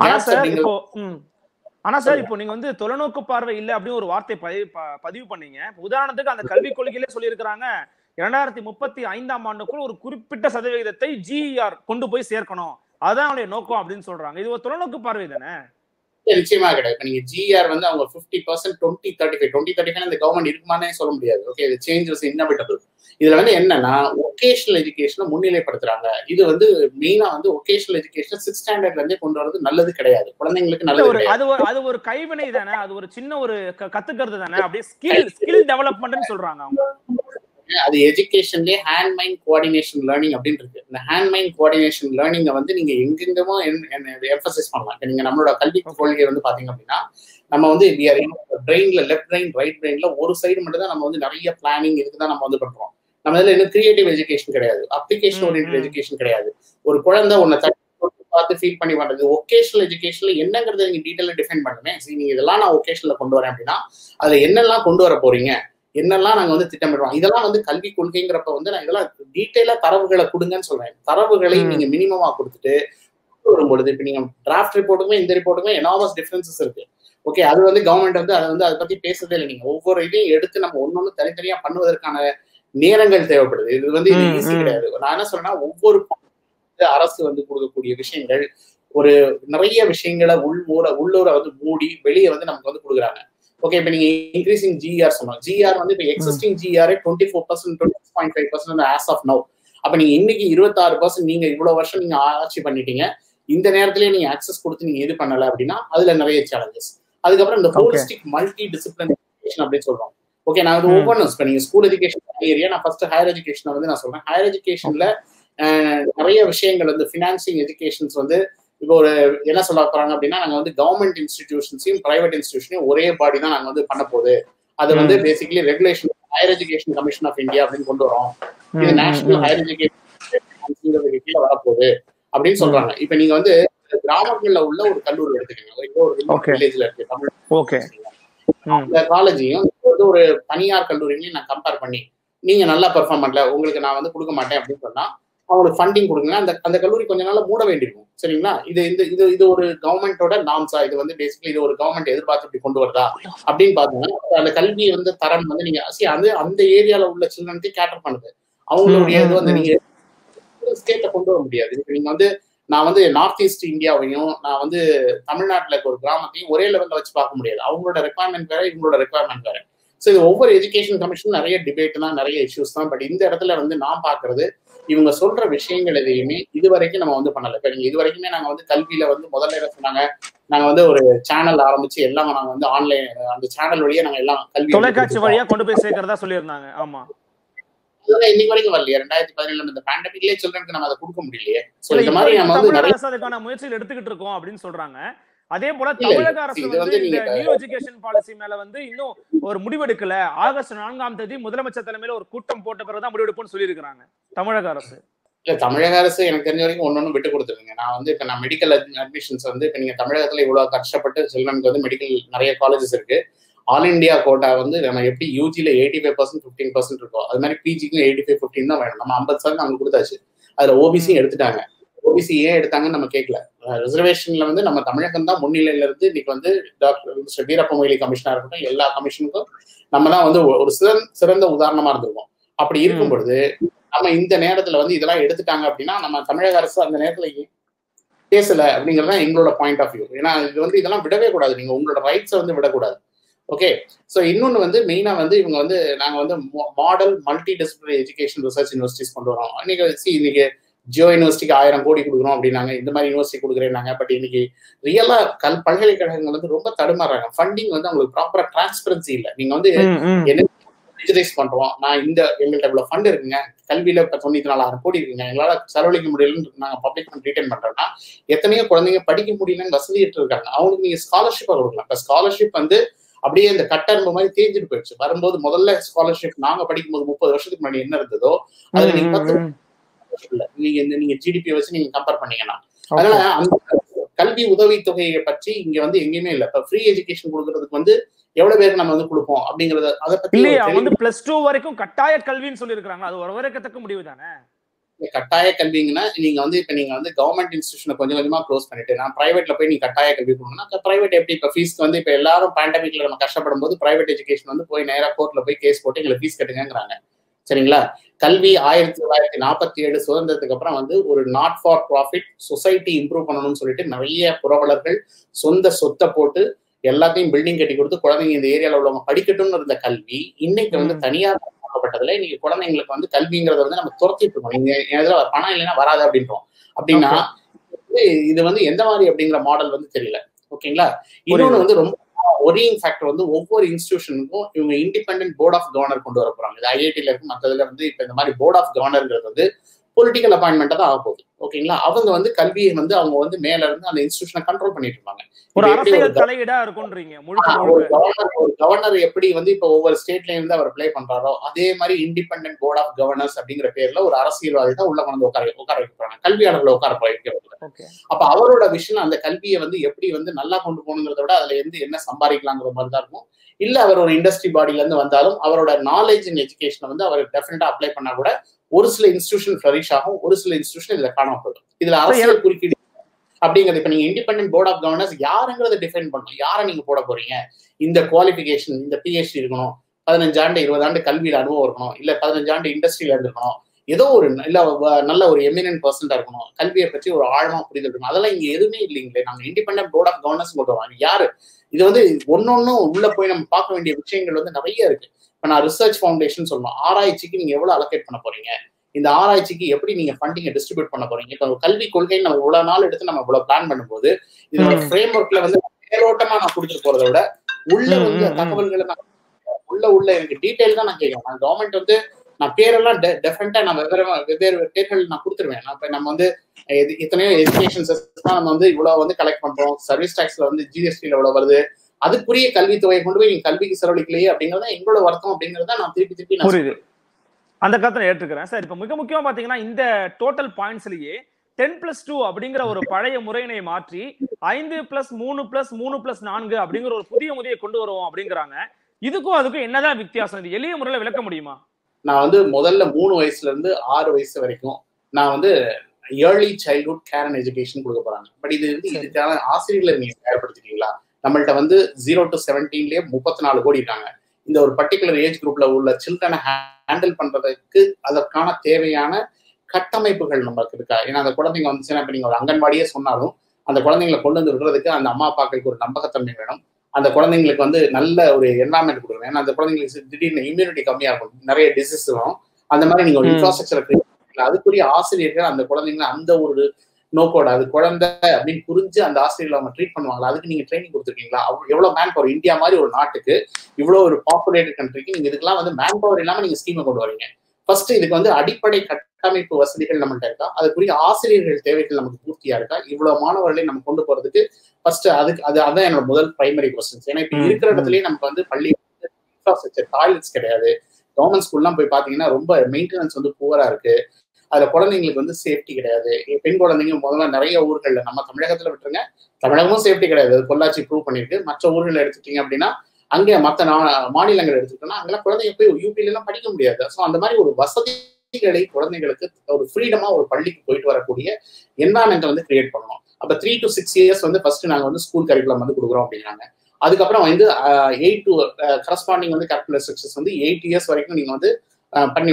ஆனா சார் இப்போ நீங்க வந்து தொலைநோக்கு பார்வை இல்லை அப்படின்னு ஒரு வார்த்தை பதிவு பண்ணீங்க. உதாரணத்துக்கு அந்த கல்விக் கொள்கையிலே சொல்லியிருக்கிறாங்க 2035ஆம் ஆண்டுக்குள் ஒரு குறிப்பிட்ட சதவீதத்தை ஜிஆர் கொண்டு போய் சேர்க்கணும், அதான் அவங்களுடைய நோக்கம் அப்படின்னு சொல்றாங்க. இது ஒரு தொலைநோக்கு பார்வை தானே? நிச்சயமா கிடையாது. இப்ப நீங்க ஜிஆர் வந்து அவங்க 50% 2035 இந்த கவர்மெண்ட் இருக்குமானே சொல்ல முடியாது. ஓகே இது சேஞ்சஸ் இன்னவிட்டபிள். இதுல வந்து என்னன்னா வொகேஷனல் எஜுகேஷனை முன்னிலைப்படுத்துறாங்க. இது வந்து மெயினா வந்து வொகேஷனல் எஜுகேஷன் 6th ஸ்டாண்டர்ட்ல இருந்தே கொண்டு வரது நல்லது கிடையாது, குழந்தைங்களுக்கு நல்லது கிடையாது. அது ஒரு கைவினை தானே, அது ஒரு சின்ன ஒரு கத்துக்கிறது தானே, அப்படியே ஸ்கில் டெவலப்மெண்ட்னு சொல்றாங்க அவங்க. அது எஜுகேஷன்லயே ஹேண்ட் மைண்ட் கோஆர்டினேஷன் லேர்னிங் அப்படின்னு இருக்கு. இந்த ஹேண்ட் மைண்ட் கோஆர்டினேஷன் லேர்னிங்கை வந்து நீங்க எங்கெங்கமோ எம்பசைஸ் பண்ணலாம். நீங்க நம்மளோட கல்வி கொள்கை வந்து பாத்தீங்க அப்படின்னா நம்ம வந்து பிரெயின்ல லெஃப்ட் பிரெயின் ரைட் பிரெயின்ல ஒரு சைடு மட்டும் தான் நம்ம வந்து நிறைய பிளானிங் இதுக்குதான் நம்ம வந்து பண்றோம். நம்ம இதுல இன்னும் கிரியேட்டிவ் எஜுகேஷன் கிடையாது, அப்ளிகேஷன் ஓரியன்டட் எஜுகேஷன் கிடையாது. ஒரு குழந்தை ஒன்ன பார்த்து ஃபீல் பண்ணி பண்றது. ஒகேஷனல் எஜுகேஷன்ல என்னங்கிறத நீங்க டீட்டெயிலா டிஃபைன் பண்ணுங்க. சரி, நீங்க இதெல்லாம் நான் ஒகேஷனல்ல கொண்டு வரேன் அப்படின்னா அதுல என்னெல்லாம் கொண்டு வர போறீங்க, என்னெல்லாம் நாங்க வந்து திட்டமிடுறோம், இதெல்லாம் வந்து கல்வி கொள்கைங்கிறப்ப வந்து நான் இதெல்லாம் டீட்டெயிலா தரவுகளை கொடுங்கன்னு சொல்றேன். தரவுகளை நீங்க மினிமமா கொடுத்துட்டு வரும்பொழுது இப்ப நீங்க டிராஃப்ட் ரிப்போர்ட்டுமே இந்த ரிப்போர்ட்டுமே எனாமஸ் டிஃபரன்சஸ் இருக்கு. ஓகே, அது வந்து கவர்மெண்ட் வந்து அதை பத்தி பேசுறதே இல்லை. நீங்க ஒவ்வொரு இதையும் எடுத்து நம்ம ஒன்னொன்னு தனித்தனியா பண்ணுவதற்கான நேரங்கள் தேவைப்படுது. இது வந்து இது ஈஸி கிடையாது. நான் என்ன சொல்றேன்னா, ஒவ்வொரு அரசு வந்து கொடுக்கக்கூடிய விஷயங்கள் ஒரு நிறைய விஷயங்களை உள்ளூரை வந்து மூடி வெளியே வந்து நமக்கு வந்து கொடுக்குறாங்க. ஓகே, இப்ப நீங்க இன்க்ரீசிங் ஜிஆர் சொன்னோம். ஜிஆர் வந்து இப்ப existing GR 24%, 26.5% as of now. அப்ப நீங்க இன்னைக்கு 26% நீங்க இவ்வளவு வருஷம் நீங்க ஆட்சி பண்ணிட்டீங்க. இந்த நேரத்திலேயே நீங்க ஆக்சஸ் கொடுத்து நீங்க இது பண்ணல அப்படின்னா அதுல நிறைய சேலஞ்சஸ். அதுக்கப்புறம் இந்த ஹோலிஸ்டிக் மல்டி டிசிப்ளின் எஜுகேஷன் அப்படின்னு சொல்றோம். ஓகே, நான் வந்து ஒவ்வொன்றும் இப்ப நீங்க ஸ்கூல் எஜுகேஷன் ஏரியா, நான் ஃபர்ஸ்ட் ஹையர் எஜுகேஷனை வந்து நான் சொல்றேன். ஹையர் எஜுகேஷன்ல நிறைய விஷயங்கள் வந்து ஃபினான்சிங் எஜுகேஷன்ஸ் வந்து இப்போ ஒரு என்ன சொல்ல போறாங்க அப்படின்னா, நாங்க வந்து கவர்மெண்ட் இன்ஸ்டிடியூஷன்ஸையும் பிரைவேட் இன்ஸ்டிடியூஷனையும் ஒரே பாடி தான் நாங்க வந்து பண்ண போகுது. அது வந்து basically regulation higher education commission of India அப்படின்னு கொண்டு வரோம். இது நேஷனல் ஹையர் எஜுகேஷன் கீழே வரப்போகுது அப்படின்னு சொல்றாங்க. இப்ப நீங்க வந்து கிராமங்கள்ல உள்ள ஒரு கல்லூரி எடுத்துக்கீங்க, ஒரு வில்லேஜ்ல இருக்கு தமிழ், அந்த காலேஜையும் ஒரு தனியார் கல்லூரிகளையும் நான் கம்பேர் பண்ணி நீங்க நல்லா பெர்ஃபார்ம் பண்ணல, உங்களுக்கு நான் வந்து கொடுக்க மாட்டேன் அப்படின்னு சொன்னா அவங்களுக்கு ஃபண்டிங் கொடுங்க. அந்த கல்லூரி கொஞ்ச நாள் மூட வேண்டியிருக்கும். சரிங்களா? இது ஒரு கவர்மெண்டோட நாம்ஸா, இது வந்து பேசிக்கலி இது ஒரு கவர்மெண்ட் எதிர்பார்த்து இப்படி கொண்டு வருதா அப்படின்னு பாத்தீங்கன்னா அந்த கல்வி வந்து தரம் வந்து நீங்க அந்த ஏரியால உள்ள சில்ட்ரனுக்கு கேட்டர் பண்ணுது. அவங்களுடைய இது வந்து நீங்க ஸ்டேட்டை கொண்டு வர முடியாது. இப்ப நீங்க வந்து நான் வந்து நார்த் ஈஸ்ட் இந்தியாவையும் நான் வந்து தமிழ்நாட்டில் இருக்க ஒரு கிராமத்தையும் ஒரே லெவலில் வச்சு பார்க்க முடியாது. அவங்களோட ரெக்குவயர்மெண்ட் வேற, இவங்களோட ரெக்குவயர்மெண்ட் வேற. ஸோ இது ஒவ்வொரு எஜுகேஷன் கமிஷன் நிறைய டிபேட் தான், நிறைய இஷ்யூஸ் தான். பட் இந்த இடத்துல வந்து நான் பாக்குறது இவங்க சொல்ற விஷயங்கள் எதையுமே இது வரைக்கும் நம்ம வந்து பண்ணல. இப்ப நீங்க இது வரைக்குமே நாங்க வந்து கல்வியில வந்து முதல்ல என்ன சொன்னாங்க, நாங்க வந்து ஒரு சேனல் ஆரம்பிச்சு எல்லாம் நாங்க வந்து ஆன்லைன் அந்த சேனல் வழியா நாங்க எல்லாம் கல்வி தொலைக்காட்சி வழியா கொண்டு போய் சேர்க்கிறதா சொல்லியிருந்தாங்க. ஆமா, அதெல்லாம் இன்னைக்கு வரைக்கும் வரலையே. 2017 இந்த பேண்டமிக்லயே சில்ட்ரனுக்கு நம்ம அதை கொடுக்க முடியலையே. சோ இந்த மாதிரி நம்ம வந்து நிறைய அதுக்கான முயற்சிகள் எடுத்துக்கிட்டு இருக்கோம் அப்படின்னு சொல்றாங்க. அதே போல தமிழக அரசு வந்து இந்த நியூ எஜுகேஷன் பாலிசி மேல வந்து இன்னும் ஒரு முடிவெடுக்கல. ஆகஸ்ட் 4ஆம் தேதி முதலமைச்சர் தலைமையில ஒரு கூட்டம் போட்ட பிறகுதான் முடிவெடுப்போம்னு சொல்லியிருக்காங்க தமிழக அரசு. இல்ல, தமிழக அரசு எனக்கு தெரிஞ்ச வரைக்கும் ஒன்னொன்னு விட்டு கொடுத்துருங்க. நான் வந்து இப்ப நான் மெடிக்கல் அட்மிஷன்ஸ் வந்து இப்ப நீங்க தமிழகத்துல இவ்வளவு கஷ்டப்பட்டு சில்ட்ரனுக்கு வந்து மெடிக்கல் நிறைய காலேஜஸ் இருக்கு. ஆல் இண்டியா கோட்டா வந்து நம்ம எப்படி யூஜில 85% 15% இருக்கும், அது மாதிரி பிஜிக்கும் 85-15 தான் வேணும். நம்ம 50% அங்க கொடுத்தாச்சு. அதுல ஓபிசியும் எடுத்துட்டாங்க. ஓபிசி ஏன் எடுத்தாங்கன்னு நம்ம கேட்கல. ரிசர்வேஷன்ல வந்து நம்ம தமிழகம் தான் முன்னிலையில இருந்து இன்னைக்கு வந்து டாக்டர் வீரப்ப மொய்லி கமிஷனா இருக்கட்டும், எல்லா கமிஷனுக்கும் நம்ம தான் வந்து ஒரு சிறந்த உதாரணமா இருந்திருக்கோம். அப்படி இருக்கும் பொழுது நம்ம இந்த நேரத்துல வந்து இதெல்லாம் எடுத்துட்டாங்க அப்படின்னா நம்ம தமிழக அரசு அந்த நேரத்துல பேசல அப்படிங்கிறது தான் எங்களோட பாயிண்ட் ஆஃப் வியூ. ஏன்னா இது வந்து இதெல்லாம் விடவே கூடாது. நீங்க உங்களோட ரைட்ஸை வந்து விடக்கூடாது. ஓகே, ஸோ இன்னொன்று வந்து மெயினா வந்து இவங்க வந்து நாங்கள் வந்து model multidisciplinary education research universities கொண்டு வரோம். இன்னைக்கு ஜியோ யூனிவர்சிட்டிக்கு 1000 கோடி கொடுக்குறோம் அப்படின்னாங்க, இந்த மாதிரி யூனிவர்சிட்டி கொடுக்குறேன்னாங்க. பட் இன்னைக்கு ரியலா பல்கலைக்கழகங்கள் வந்து ரொம்ப தடுமாறாங்க. ஃபண்டிங் வந்து அவங்களுக்கு ப்ராப்பரா டிரான்ஸ்பரன்சி இல்லை. நீங்க வந்து என்ன டிஜிட்டைஸ் பண்றோம், நான் இந்த எங்கள்கிட்ட இவ்வளவு ஃபண்ட் இருக்குங்க, கல்வியில 94,000 கோடி இருக்குங்க, எங்களால செலவழிக்க முடியலன்னு நாங்க பப்ளிக் ஃபண்ட் ரீட்டைன் பண்றோம்னா எத்தனையோ குழந்தைங்க படிக்க முடியலன்னு வசதிட்டு இருக்காங்க. அவங்களுக்கு நீங்க ஸ்காலர்ஷிப்பா கொடுக்கலாம். இப்போ ஸ்காலர்ஷிப் வந்து அப்படியே இந்த கட்டர்ம்பு மாதிரி தேஞ்சிட்டு போயிடுச்சு. வரும்போது முதல்ல ஸ்காலர்ஷிப் நாங்க படிக்கும்போது 30 வருஷத்துக்கு முன்னாடி என்ன இருந்ததோ அதுல நீங்க 10 இல்ல நீங்க ஜிடிபி வச்சு நீங்க கம்பேர் பண்ணீங்கன்னா, அதனால அந்த கல்வி உதவி தொகையை பற்றி இங்க வந்து எங்கேயுமே இல்ல. இப்ப ஃப்ரீ எஜுகேஷன் கொடுக்கறதுக்கு வந்து எவ்வளவு பேருக்கு நம்ம வந்து கொடுப்போம் அப்படிங்கறத அதை பத்தி வந்து +2 வரைக்கும் கட்டாய கல்வின்னு சொல்லி இருக்காங்க. அது ஒரு வரவேற்கத்தக்க முடிவு தானே. கட்டாய கல்விங்கன்னா நீங்க வந்து இப்ப நீங்க வந்து கவர்மெண்ட் இன்ஸ்டிடியூஷனை கொஞ்சம் கொஞ்சமா க்ளோஸ் பண்ணிட்டு நான் பிரைவேட்ல போய் நீங்க கட்டாய கல்வி கொடுக்கணும்னா பிரைவேட் எப்படி இப்ப ஃபீஸ்க்கு வந்து இப்ப எல்லாரும் பேண்டமிக்ல நம்ம கஷ்டப்படும் போது பிரைவேட் எஜுகேஷன் வந்து போய் நேரா கோர்ட்ல போய் கேஸ் போட்டு எங்களுக்கு ஃபீஸ் கட்டுங்கிறாங்க. சரிங்களா? கல்வி 1947 சுதந்திரத்துக்கு அப்புறம் வந்து ஒரு not for profit society improve பண்ணணும்னு சொல்லிட்டு நிறைய புரவலர்கள் சொந்த சொத்தை போட்டு எல்லாத்தையும் பில்டிங் கட்டி கொடுத்து குழந்தைங்க இந்த ஏரியால உள்ளவங்க படிக்கட்டும்னு இருந்த கல்வி இன்னைக்கு வந்து தனியார் பட்டதுல இன்னைக்கு குழந்தைங்களுக்கு வந்து கல்விங்கிறத வந்து நம்ம துரத்திட்டு இருக்கோம். நீங்க இதுல பணம் இல்லைன்னா வராது அப்படின்றோம். அப்படின்னா இது வந்து எந்த மாதிரி அப்படிங்கிற மாடல் வந்து தெரியல. ஓகேங்களா? இன்னொன்னு வந்து ரொம்ப ஒரியிங் ஃபேக்டர் வந்து ஒவ்வொரு இன்ஸ்டிடியூஷனுக்கும் இவங்க இண்டிபெண்டன்ட் போர்ட் ஆஃப் கவர்னர் கொண்டு வர போறாங்க. இது ஐஐடில இருக்கு, மற்றதுல வந்து இப்ப இந்த மாதிரி போர்ட் ஆஃப் கவர்னர்ங்கிறது வந்து பொலிட்டிக்கல் அப்பாயின்மெண்டா தான் ஆக போகுது. ஓகேங்களா? அவங்க வந்து கல்வியை வந்து அவங்க வந்து மேல இருந்து அந்த இன்ஸ்டிடியூஷனை கண்ட்ரோல் பண்ணிட்டு இருப்பாங்க. ஒரு அரசியல் தலையீடா இருக்கும்ன்றீங்க முழுக்க ஒரு முழுக்க. கவர்னர் எப்படி வந்து இப்ப ஒவ்வொரு ஸ்டேட்ல இருந்து அவர் பிளே பண்றாரோ அதே மாதிரி இண்டிபெண்டன்ட் போர்ட் ஆஃப் கவர்னர்ஸ் அப்படிங்கிற பேர்ல ஒரு அரசியல்வாதி தான் உள்ள கொண்டு உட்கார வைக்கிறாங்க, கல்வியாளர்களை உட்கார வைக்கிறாங்க. அப்ப அவரோட விஷயம் அந்த கல்வியை வந்து எப்படி வந்து நல்லா கொண்டு போகணுங்கிறத விட அதுல இருந்து என்ன சம்பாதிக்கலாங்கிற மாதிரி தான் இருக்கும். இல்ல அவர் ஒரு இண்டஸ்ட்ரி பாடியில இருந்து வந்தாலும் அவரோட நாலேஜ் இன் எஜுகேஷனை வந்து அவர் டெஃபினட்டா அப்ளை பண்ணா கூட ஒரு சில இன்ஸ்டிடியூஷன் ஃபிளரிஷ் ஆகும், ஒரு சில இன்ஸ்டிடியூஷன் இதுல காணாம போயிடும். இதுல அரசியல் குறுக்கீடு அப்படிங்கிறது இப்ப நீங்க இண்டிபெண்டன்ட் போர்ட் ஆஃப் கவர்னர்ஸ் யாருங்கிறத டிஃபைன் பண்ணணும். யாரை நீங்க போட போறீங்க, இந்த குவாலிபிகேஷன், இந்த பிஹெச்டி இருக்கணும், 15 ஆண்டு 20 ஆண்டு கல்வியில அனுபவம் இருக்கணும், இல்ல 15 ஆண்டு இண்டஸ்ட்ரியில இருந்திருக்கணும், ஏதோ ஒரு இல்ல நல்ல ஒரு எமினன்ட் பர்சன்டா இருக்கணும், கல்வியை பற்றி ஒரு ஆழமா புரிதல் இருக்கணும். அதெல்லாம் இங்க எதுவுமே இல்லைங்களே. நாங்க இண்டிபெண்டன்ட் போர்ட் ஆஃப் கவர்னர்ஸ் கொண்டு வரோம். யாரு இது வந்து ஒன்னொன்னும் உள்ள போய் நம்ம பார்க்க வேண்டிய விஷயங்கள் வந்து நிறைய இருக்கு. இப்ப நான் ரிசர்ச் ஃபவுண்டேஷன் சொல்லணும். ஆராய்ச்சிக்கு நீங்க எவ்வளவு அலோகேட் பண்ண போறீங்க, இந்த ஆராய்ச்சிக்கு எப்படி நீங்க ஃபண்டிங்கை டிஸ்ட்ரிபியூட் பண்ண போறீங்க. இப்ப கல்வி கொள்கை நம்ம இவ்வளவு நாள் எடுத்து நம்ம இவ்வளவு பிளான் பண்ணும்போது இதோட ஃப்ரேம் ஒர்க்ல வந்து மேலோட்டமா நான் கொடுத்துட்டு போறதை விட உள்ள வந்து தகவல்களை நான் உள்ள எனக்கு டீடைல் தான் நான் கேட்கணும். நான் கவர்மெண்ட் வந்து நான் பேரெல்லாம் டெஃபரெண்டா நான் வெவ்வேறு பேர்கள் நான் கொடுத்துருவேன். இப்ப நம்ம வந்து எத்தனையோ எஜுகேஷன் சிஸ்டம் நம்ம வந்து இவ்வளவு வந்து கலெக்ட் பண்றோம், சர்வீஸ் டாக்ஸ்ல வந்து ஜிஎஸ்டில இவ்வளவு வருது, அதுக்குரிய கல்வித்தொகையை கொண்டு போய் நீங்க கல்விக்கு செலவழிக்கலையே அப்படிங்கறத எங்களோட வருத்தம் அப்படிங்கறத நான் திருப்பி புரியுது. அந்த கருத்தை ஏற்றுக்கிறேன் சார். இப்ப மிக முக்கியமா பாத்தீங்கன்னா இந்த டோட்டல் பாயிண்ட்ஸ்லயே 10+2 அப்படிங்கிற ஒரு பழைய முறையினை மாற்றி 5+3+3+4 அப்படிங்கிற ஒரு புதிய முறையை கொண்டு வருவோம் அப்படிங்கிறாங்க. இதுக்கும் அதுக்கும் என்னதான் வித்தியாசம்? இது எளிய முறையில விளக்க முடியுமா? நான் வந்து முதல்ல 3 வயசுல இருந்து 6 வயசு வரைக்கும் நான் வந்து early childhood care and education கொடுக்க போறாங்க. பட் இது வந்து இதுக்கான ஆசிரியர்களை நீங்க தயார்படுத்திட்டீங்களா? நம்மள்ட்ட வந்து 0 to 17லயே 34 கோடி இருக்காங்க. இந்த ஒரு பர்டிகுலர் ஏஜ் குரூப்ல உள்ள சில்ட்ரனை ஹேண்டில் பண்றதுக்கு அதற்கான தேவையான கட்டமைப்புகள் நமக்கு இருக்கா? ஏன்னா அந்த குழந்தைங்க வந்துச்சுன்னா இப்ப நீங்க ஒரு அங்கன்வாடியே சொன்னாலும் அந்த குழந்தைங்களை கொண்டு வந்து விடுறதுக்கு அந்த அம்மா அப்பாக்களுக்கு ஒரு நம்பகத்தன்மை வேணும். அந்த குழந்தைங்களுக்கு வந்து நல்ல ஒரு என்வரான்மெண்ட் கொடுக்கணும். ஏன்னா அந்த குழந்தைங்களுக்கு திடீர்னு இம்யூனிட்டி கம்மியா இருக்கும், நிறைய டிசீஸ் வரும். அந்த மாதிரி நீங்க ஒரு இன்ஃப்ராஸ்ட்ரக்சரை கிரியேட் பண்ணீங்க. அதுக்குரிய ஆசிரியர்கள் அந்த குழந்தைங்களை அந்த ஒரு நோக்கோட அது குழந்தை அப்படின்னு புரிஞ்சு அந்த ஆசிரியர்கள் அவங்க ட்ரீட் பண்ணுவாங்களா? அதுக்கு நீங்க ட்ரைனிங் கொடுத்துருக்கீங்களா? எவ்வளவு மேன் பவர், இந்தியா மாதிரி ஒரு நாட்டுக்கு, இவ்வளவு ஒரு பாப்புலேட்டட் கண்ட்ரிக்கு நீங்க இதுக்கெல்லாம் வந்து மேன் பவர் இல்லாம நீங்க ஸ்கீமை கொண்டு வரீங்க. ஃபர்ஸ்ட் இதுக்கு வந்து அடிப்படை கட்டமைப்பு வசதிகள் நம்மள்ட்ட இருக்கா? அதுக்குரிய ஆசிரியர்கள் தேவைகள் நமக்கு பூர்த்தியா இருக்கா? இவ்வளவு மாணவர்களை நம்ம கொண்டு போறதுக்கு ஃபர்ஸ்ட் அதான் என்னோட முதல் பிரைமரி கொஸ்டின்ஸ். ஏன்னா இப்ப இருக்கிற இடத்துலயே நமக்கு வந்து பள்ளி இன்ஃப்ராஸ்ட்ரக்சர், டாய்லெட்ஸ் கிடையாது. கவர்மெண்ட் ஸ்கூல்லாம் போய் பாத்தீங்கன்னா ரொம்ப மெயின்டெனன்ஸ் வந்து புவரா இருக்கு. அதுல குழந்தைங்களுக்கு வந்து சேஃப்டி கிடையாது. பெண் குழந்தைங்க முதல்ல நிறைய ஊர்கள்ல, நம்ம தமிழகத்துல விட்டுருங்க, தமிழகமும் சேஃப்டி கிடையாது, பொள்ளாச்சி ப்ரூவ் பண்ணிருக்கு. மற்ற ஊர்கள் எடுத்துட்டீங்க அப்படின்னா அங்கே மற்ற மாநிலங்கள் எடுத்துக்கிட்டோம்னா அங்கெல்லாம் குழந்தைங்க போய் யூபில எல்லாம் படிக்க முடியாது. ஸோ அந்த மாதிரி ஒரு வசதிகளை குழந்தைங்களுக்கு ஒரு ஃப்ரீடமா ஒரு பள்ளிக்கு போயிட்டு வரக்கூடிய என்வரான்மெண்ட் வந்து கிரியேட் பண்ணணும். அப்ப 3 to 6 years வந்து ஃபர்ஸ்ட் நாங்க வந்து ஸ்கூல் கரிக்குலம் வந்து கொடுக்குறோம் அப்படிங்கிறாங்க. அதுக்கப்புறம் வந்து 8 to கரஸ்பாண்டிங் வந்து கரிக்குலர் ஸ்ட்ரக்சர்ஸ் வந்து 8 years வரைக்கும் நீங்க வந்து பண்ணி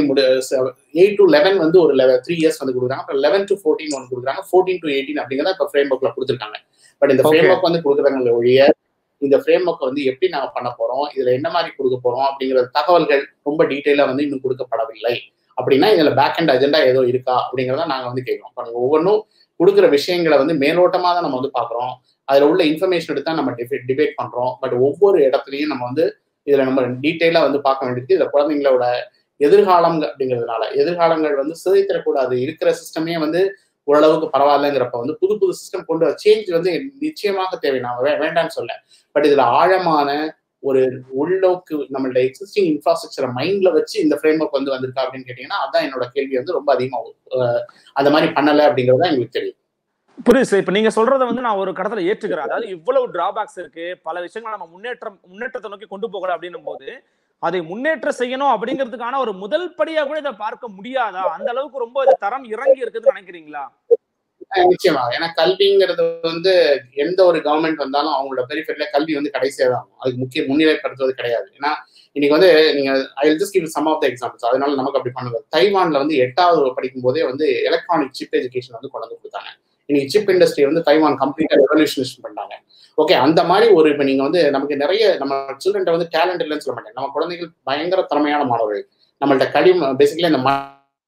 8 to 11 வந்து ஒரு 3 years வந்து கொடுக்குறாங்க. அப்புறம் 11 to 14 ஒன்று கொடுக்குறாங்க. 14 to 18 அப்படிங்கிறத இப்போ ஃப்ரேம் ஒர்க்ல கொடுத்துருக்காங்க. பட் இந்த ஃப்ரேம் ஒர்க் வந்து கொடுக்குறாங்க ஒழிய இந்த ஃப்ரேம் ஒர்க் வந்து எப்படி நாங்க பண்ண போறோம், இதுல என்ன மாதிரி கொடுக்க போறோம் அப்படிங்கிற தகவல்கள் ரொம்ப டீட்டெயிலா வந்து இன்னும் கொடுக்கப்படவில்லை. அப்படின்னா இதுல பேக் அண்ட் அஜெண்டா ஏதோ இருக்கா அப்படிங்கிறத நாங்க வந்து கேட்கிறோம். இப்போ ஒவ்வொன்றும் கொடுக்குற விஷயங்களை வந்து மேலோட்டமா தான் நம்ம வந்து பாக்குறோம். அதுல உள்ள இன்ஃபர்மேஷன் எடுத்தா நம்ம டிபேட் பண்றோம். பட் ஒவ்வொரு இடத்துலையும் நம்ம வந்து இதுல நம்ம டீட்டெயிலா வந்து பார்க்க வேண்டியது. இதுல குழந்தைங்களோட எதிர்காலம் அப்படிங்கிறதுனால எதிர்காலங்கள் வந்து சிதைத்திடக்கூடாது. இருக்கிற சிஸ்டமே வந்து ஓரளவுக்கு பரவாயில்லைங்கிறப்ப வந்து புது புது சிஸ்டம் கொண்டு வர சேஞ்ச் வந்து நிச்சயமாக தேவை. நான் வேண்டான்னு சொல்ல. பட் இதுல ஆழமான ஒரு உள்நோக்கு நம்மளோட எக்ஸிஸ்டிங் இன்ஃப்ராஸ்ட்ரக்சரை மைண்ட்ல வச்சு இந்த ஃப்ரேம் ஒர்க் வந்து வந்திருக்கா அப்படின்னு கேட்டீங்கன்னா அதான் என்னோட கேள்வி வந்து ரொம்ப அதிகமாகும். அந்த மாதிரி பண்ணல அப்படிங்கிறதா எங்களுக்கு தெரியும். புரியுது. இப்ப நீங்க சொல்றதை வந்து நான் ஒரு கடத்துல ஏற்றுக்கிறேன். அதாவது இவ்வளவு டிராபேக்ஸ் இருக்கு, பல விஷயங்கள் நம்ம முன்னேற்றத்தை நோக்கி கொண்டு போகல அப்படின்னும் போது அதை முன்னேற்றம் செய்யணும் அப்படிங்கிறதுக்கான ஒரு முதல் படியா கூட இதை பார்க்க முடியாதா? அந்த அளவுக்கு ரொம்ப தரம் இறங்கி இருக்குதுன்னு நினைக்கிறீங்களா? நிச்சயமாக. ஏன்னா கல்விங்கிறது வந்து எந்த ஒரு கவர்மெண்ட் வந்தாலும் அவங்களோட பெரிஃபெரியில கல்வி வந்து கடைசியா தான் அதுக்கு முக்கிய முன்னிலைப்படுத்துவது கிடையாது. ஏன்னா இன்னைக்கு வந்து நீங்க I will just give some of the examples. அதனால நமக்கு அப்படி பண்ணுவது. தைவான்ல வந்து 8வது படிக்கும் போதே வந்து எலக்ட்ரானிக் சிப் எஜுகேஷன் வந்து கொண்டு கொடுத்தாங்க. இன்னைக்கு சிப் இண்டஸ்ட்ரி வந்து தைவான் கம்ப்ளீட்டா ரெவல்யூஷனைஸ் பண்ணாங்க. ஓகே, அந்த மாதிரி ஒரு இப்ப நீங்க வந்து நமக்கு நிறைய நம்ம சில்ட்ரன் வந்து டேலண்ட் இல்லைன்னு சொல்ல மாட்டேன். நம்ம குழந்தைகள் பயங்கர திறமையான மாணவர்கள். நம்மள்ட்ட பேசிக்கலி இந்த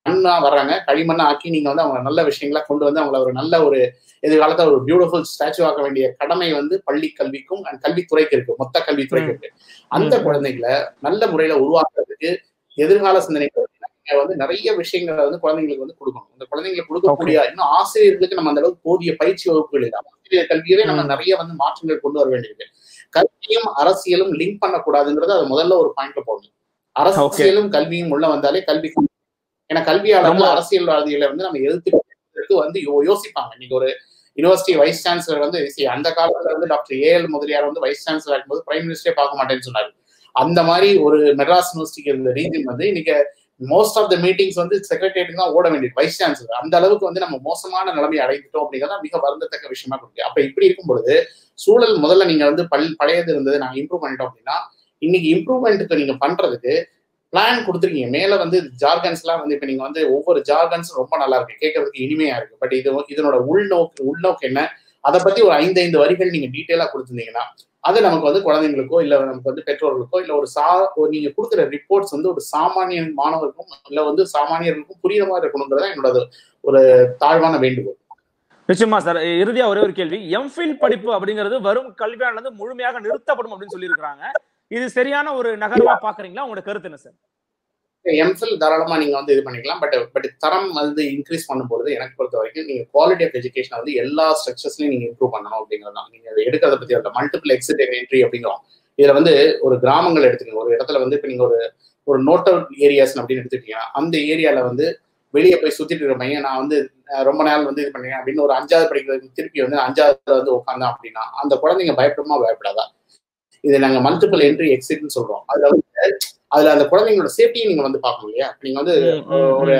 மண்ணா வர்றாங்க, களிமண்ணா ஆக்கி நீங்க வந்து அவங்க நல்ல விஷயங்களா கொண்டு வந்து அவங்கள ஒரு நல்ல ஒரு எதிர்காலத்துல ஒரு பியூட்டிஃபுல் ஸ்டாச்சு ஆக்க வேண்டிய கடமை வந்து பள்ளி கல்விக்கும் கல்வித்துறைக்கு இருக்கு, மொத்த கல்வித்துறைக்கு இருக்கு. அந்த குழந்தைகளை நல்ல முறையில உருவாக்குறதுக்கு எதிர்கால சிந்தனைக்கு வந்து நிறைய விஷயங்களை வந்து குழந்தைங்களுக்கு வந்து கொடுக்கணும். இந்த குழந்தைங்களுக்கு கொடுக்கக்கூடிய இன்னும் ஆசிரியர்களுக்கு நம்ம அந்த அளவுக்கு போதிய பயிற்சி வகுப்புகள் இல்லை. ஆசிரியர் கல்வியவே நம்ம நிறைய வந்து மாற்றங்கள் கொண்டு வர வேண்டியிருக்கு. கல்வியும் அரசியலும் லிங்க் பண்ணக்கூடாதுங்கிறது அது முதல்ல ஒரு பாயிண்ட்ல போடணும். அரசியலும் கல்வியும் உள்ள வந்தாலே கல்வி, ஏன்னா கல்வியாளர்கள் அரசியல்வாதிகளை வந்து நம்ம எதிர்த்து வந்து யோசிப்பாங்க. இன்னைக்கு ஒரு யூனிவர்சிட்டி வைஸ் சான்சலர் வந்து அந்த காலத்துல வந்து டாக்டர் ஏஎல் முதலியார் வந்து வைஸ் சான்சலர் ஆகும்போது பிரைம் மினிஸ்டரே பார்க்க மாட்டேன்னு சொன்னாரு. அந்த மாதிரி ஒரு மெட்ராஸ் யூனிவர்சிட்டிக்கு இருந்த ரீஜன் வந்து இன்னைக்கு மோஸ்ட் ஆஃப் த மீட்டிங்ஸ் வந்து செக்ரட்டரியேட் தான் ஓட வேண்டியது, வைஸ் சான்சலர். அந்த அளவுக்கு வந்து நம்ம மோசமான நிலைமை அடைந்துட்டோம் அப்படிங்கிறத மிக வருந்தத்தக்க விஷயமா இருக்கு. அப்ப இப்படி இருக்கும் பொழுது சூழல் முதல்ல நீங்க வந்து பழையது இருந்தது நாங்க இம்ப்ரூவ் பண்ணிட்டோம் அப்படின்னா, இன்னைக்கு இம்ப்ரூவ்மெண்ட்டுக்கு நீங்க பண்றதுக்கு பிளான் கொடுத்துருக்கீங்க. மேல வந்து ஜார்கன்ஸ் எல்லாம் வந்து இப்ப நீங்க வந்து ஒவ்வொரு ஜார்கன்ஸும் ரொம்ப நல்லா இருக்கு, கேட்கறதுக்கு இனிமையா இருக்கு. பட் இதனோட உள்நோக்கு என்ன, அதை பத்தி ஒரு 5 வரிகள் நீங்க டீட்டெயிலா கொடுத்துருந்தீங்கன்னா அது நமக்கு வந்து குழந்தைங்களுக்கோ இல்ல நமக்கு வந்து பெற்றோர்களுக்கோ இல்ல ஒரு நீங்க கொடுக்குற ரிப்போர்ட்ஸ் வந்து ஒரு சாமானிய மாணவருக்கும் இல்ல வந்து சாமானியர்களுக்கும் புரியுற மாதிரி இருக்கணுங்கிறதா என்னோட ஒரு தாழ்வான வேண்டுகோள். நிச்சயமா சார். இறுதியா ஒரே ஒரு கேள்வி, எம்ஃபில் படிப்பு அப்படிங்கிறது வரும் கல்வியானது முழுமையாக நிறுத்தப்படும் அப்படின்னு சொல்லி இருக்காங்க. இது சரியான ஒரு நகர்வா பாக்குறீங்களா? உங்களோட கருத்து என்ன சார்? எம்ஃபில் தாராளமா நீங்க வந்து இது பண்ணிக்கலாம். பட் தரம் வந்து இன்க்ரீஸ் பண்ணும்போது எனக்கு பொறுத்த வரைக்கும் நீங்க குவாலிட்டி ஆஃப் எஜுகேஷன் வந்து எல்லா ஸ்ட்ரக்சர்ஸ்லயும் நீங்க இம்ப்ரூவ் பண்ணணும் அப்படிங்கிறது தான். நீங்க எடுக்கிறத பத்தி அந்த மல்டிபிள் எக்ஸிட் என்ட்ரி அப்படிங்கிறோம். இதுல வந்து ஒரு கிராமங்கள் எடுத்துக்கோங்க. ஒரு இடத்துல வந்து இப்ப நீங்க ஒரு நோட் அவுட் ஏரியாஸ் அப்படின்னு எடுத்துட்டீங்கன்னா அந்த ஏரியால வந்து வெளியே போய் சுத்திட்டு இருக்க பையன் நான் வந்து ரொம்ப நேரம் வந்து இது பண்ணேன் அப்படின்னு ஒரு 5வது படிக்கிறது திருப்பி வந்து 5வது வந்து உட்காந்தான் அப்படின்னா அந்த குழந்தைங்க பயப்படுமா பயப்படாதா? இது நாங்க மல்டிபிள் என்ட்ரி எக்ஸிட்னு சொல்றோம். அதுல அந்த குழந்தைங்களோட சேஃப்டியை நீங்க வந்து பார்க்கணும் இல்லையா? நீங்க வந்து ஒரு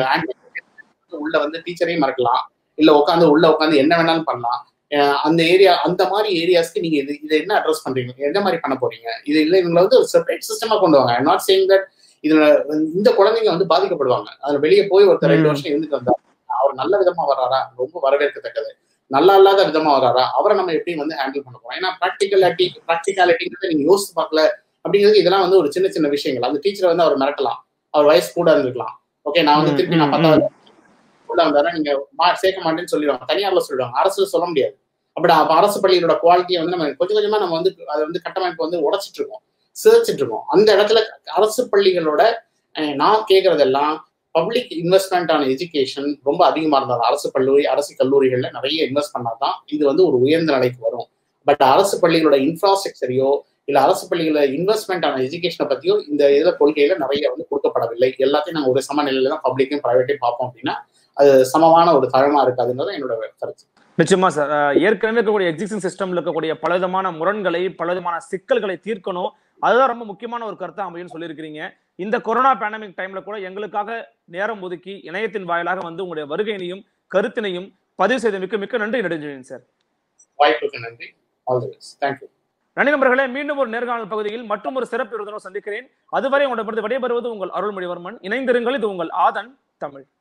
உள்ள வந்து டீச்சரையும் மறக்கலாம், இல்ல உள்ள உட்காந்து என்ன வேணாலும் பண்ணலாம். அந்த ஏரியா அந்த மாதிரி ஏரியாஸ்க்கு நீங்க இதை என்ன அட்ரஸ் பண்றீங்க, என்ன மாதிரி பண்ண போறீங்க? இது இல்லை, இவங்களை வந்து ஒரு செப்பரேட் சிஸ்டமா கொண்டு வாங்க. ஐம் நாட் சேயிங் தட் இதுல இந்த குழந்தைங்க வந்து பாதிக்கப்படுவாங்க. அதுல வெளியே போய் ஒருத்தர் 2 வருஷம் இருந்துட்டு வந்தா அவர் நல்ல விதமா வர்றாரா, ரொம்ப வரவேற்கத்தக்கது. நல்லா இல்லாத விதமா வர்றாரா, அவரை நம்ம எப்படி வந்து ஹேண்டில் பண்ண போறோம்? ஏன்னா ப்ராக்டிகாலிட்டிங்கிறத நீங்க யோசிச்சு பார்க்கல அப்படிங்கிறது இதெல்லாம் வந்து ஒரு சின்ன சின்ன விஷயங்கள். அந்த டீச்சரை வந்து அவர் மிரட்டலாம், அவர் வயசு கூட இருந்திருக்கலாம். ஓகே, நான் வந்து திருப்பி நான் 10வது உள்ள வந்தாரா நீங்க சேர்க்க மாட்டேன்னு சொல்லிடுவாங்க. தனியார்ல சொல்லிடுவாங்க, அரசுல சொல்ல முடியாது. அப்ப அரசு பள்ளிகளோட குவாலிட்டியை வந்து நம்ம கொஞ்சம் கொஞ்சமா நம்ம வந்து அதை வந்து கட்டமைப்பு வந்து உடைச்சிட்டு இருக்கோம், சிதைச்சிட்டு இருக்கோம். அந்த இடத்துல அரசு பள்ளிகளோட நான் கேட்கறதெல்லாம் பப்ளிக் இன்வெஸ்ட்மெண்ட் ஆன எஜுகேஷன் ரொம்ப அதிகமா இருந்தாலும் அரசு கல்லூரிகள்ல நிறைய இன்வெஸ்ட் பண்ணாதான் இது வந்து ஒரு உயர்ந்த நிலைக்கு வரும். பட் அரசு பள்ளிகளோட இன்ஃப்ராஸ்ட்ரக்சரையோ இல்ல அரசு பள்ளிகள இன்வெஸ்ட்மெண்ட் ஆன எஜுகேஷனை பத்தியோ இந்த கொள்கையில நிறைய வந்து கொடுக்கப்படவில்லை. எல்லாத்தையும் நாங்கள் ஒரு சமநிலையில தான் பப்ளிக்கும் பிரைவேட்டையும் பார்ப்போம் அப்படின்னா அது சமமான ஒரு தரமா இருக்காதுன்றது என்னோட கருத்து. நிச்சயமா சார். ஏற்கனவே இருக்கக்கூடிய எக்ஸிஸ்டிங் சிஸ்டம்ல இருக்கக்கூடிய பலவிதமான முரண்களை பலவிதமான சிக்கல்களை தீர்க்கணும். அதுதான் ரொம்ப முக்கியமான ஒரு கருத்தா அமையும் சொல்லியிருக்கிறீங்க. இந்த கொரோனா பேண்டமிக் டைம்ல கூட எங்களுக்காக நேரம் ஒதுக்கி இணையத்தின் வாயிலாக வந்து உங்களுடைய வருகையினையும் கருத்தினையும் பதிவு செய்த மிக்க நன்றி நெடுஞ்செழியன் சார். வாய்ப்புக்கு நன்றி. All the best. தேங்க்யூ. நன்றி நண்பர்களே. மீண்டும் ஒரு நேர்காணல் பகுதியில் மற்றும் ஒரு சிறப்பு விருந்தினரை சந்திக்கிறேன். அதுவரை உங்களிடமிருந்து விடைபெறுவது உங்கள் அருள்மொழிவர்மன். இணைந்திருங்கள். இது உங்கள் ஆதன் தமிழ்.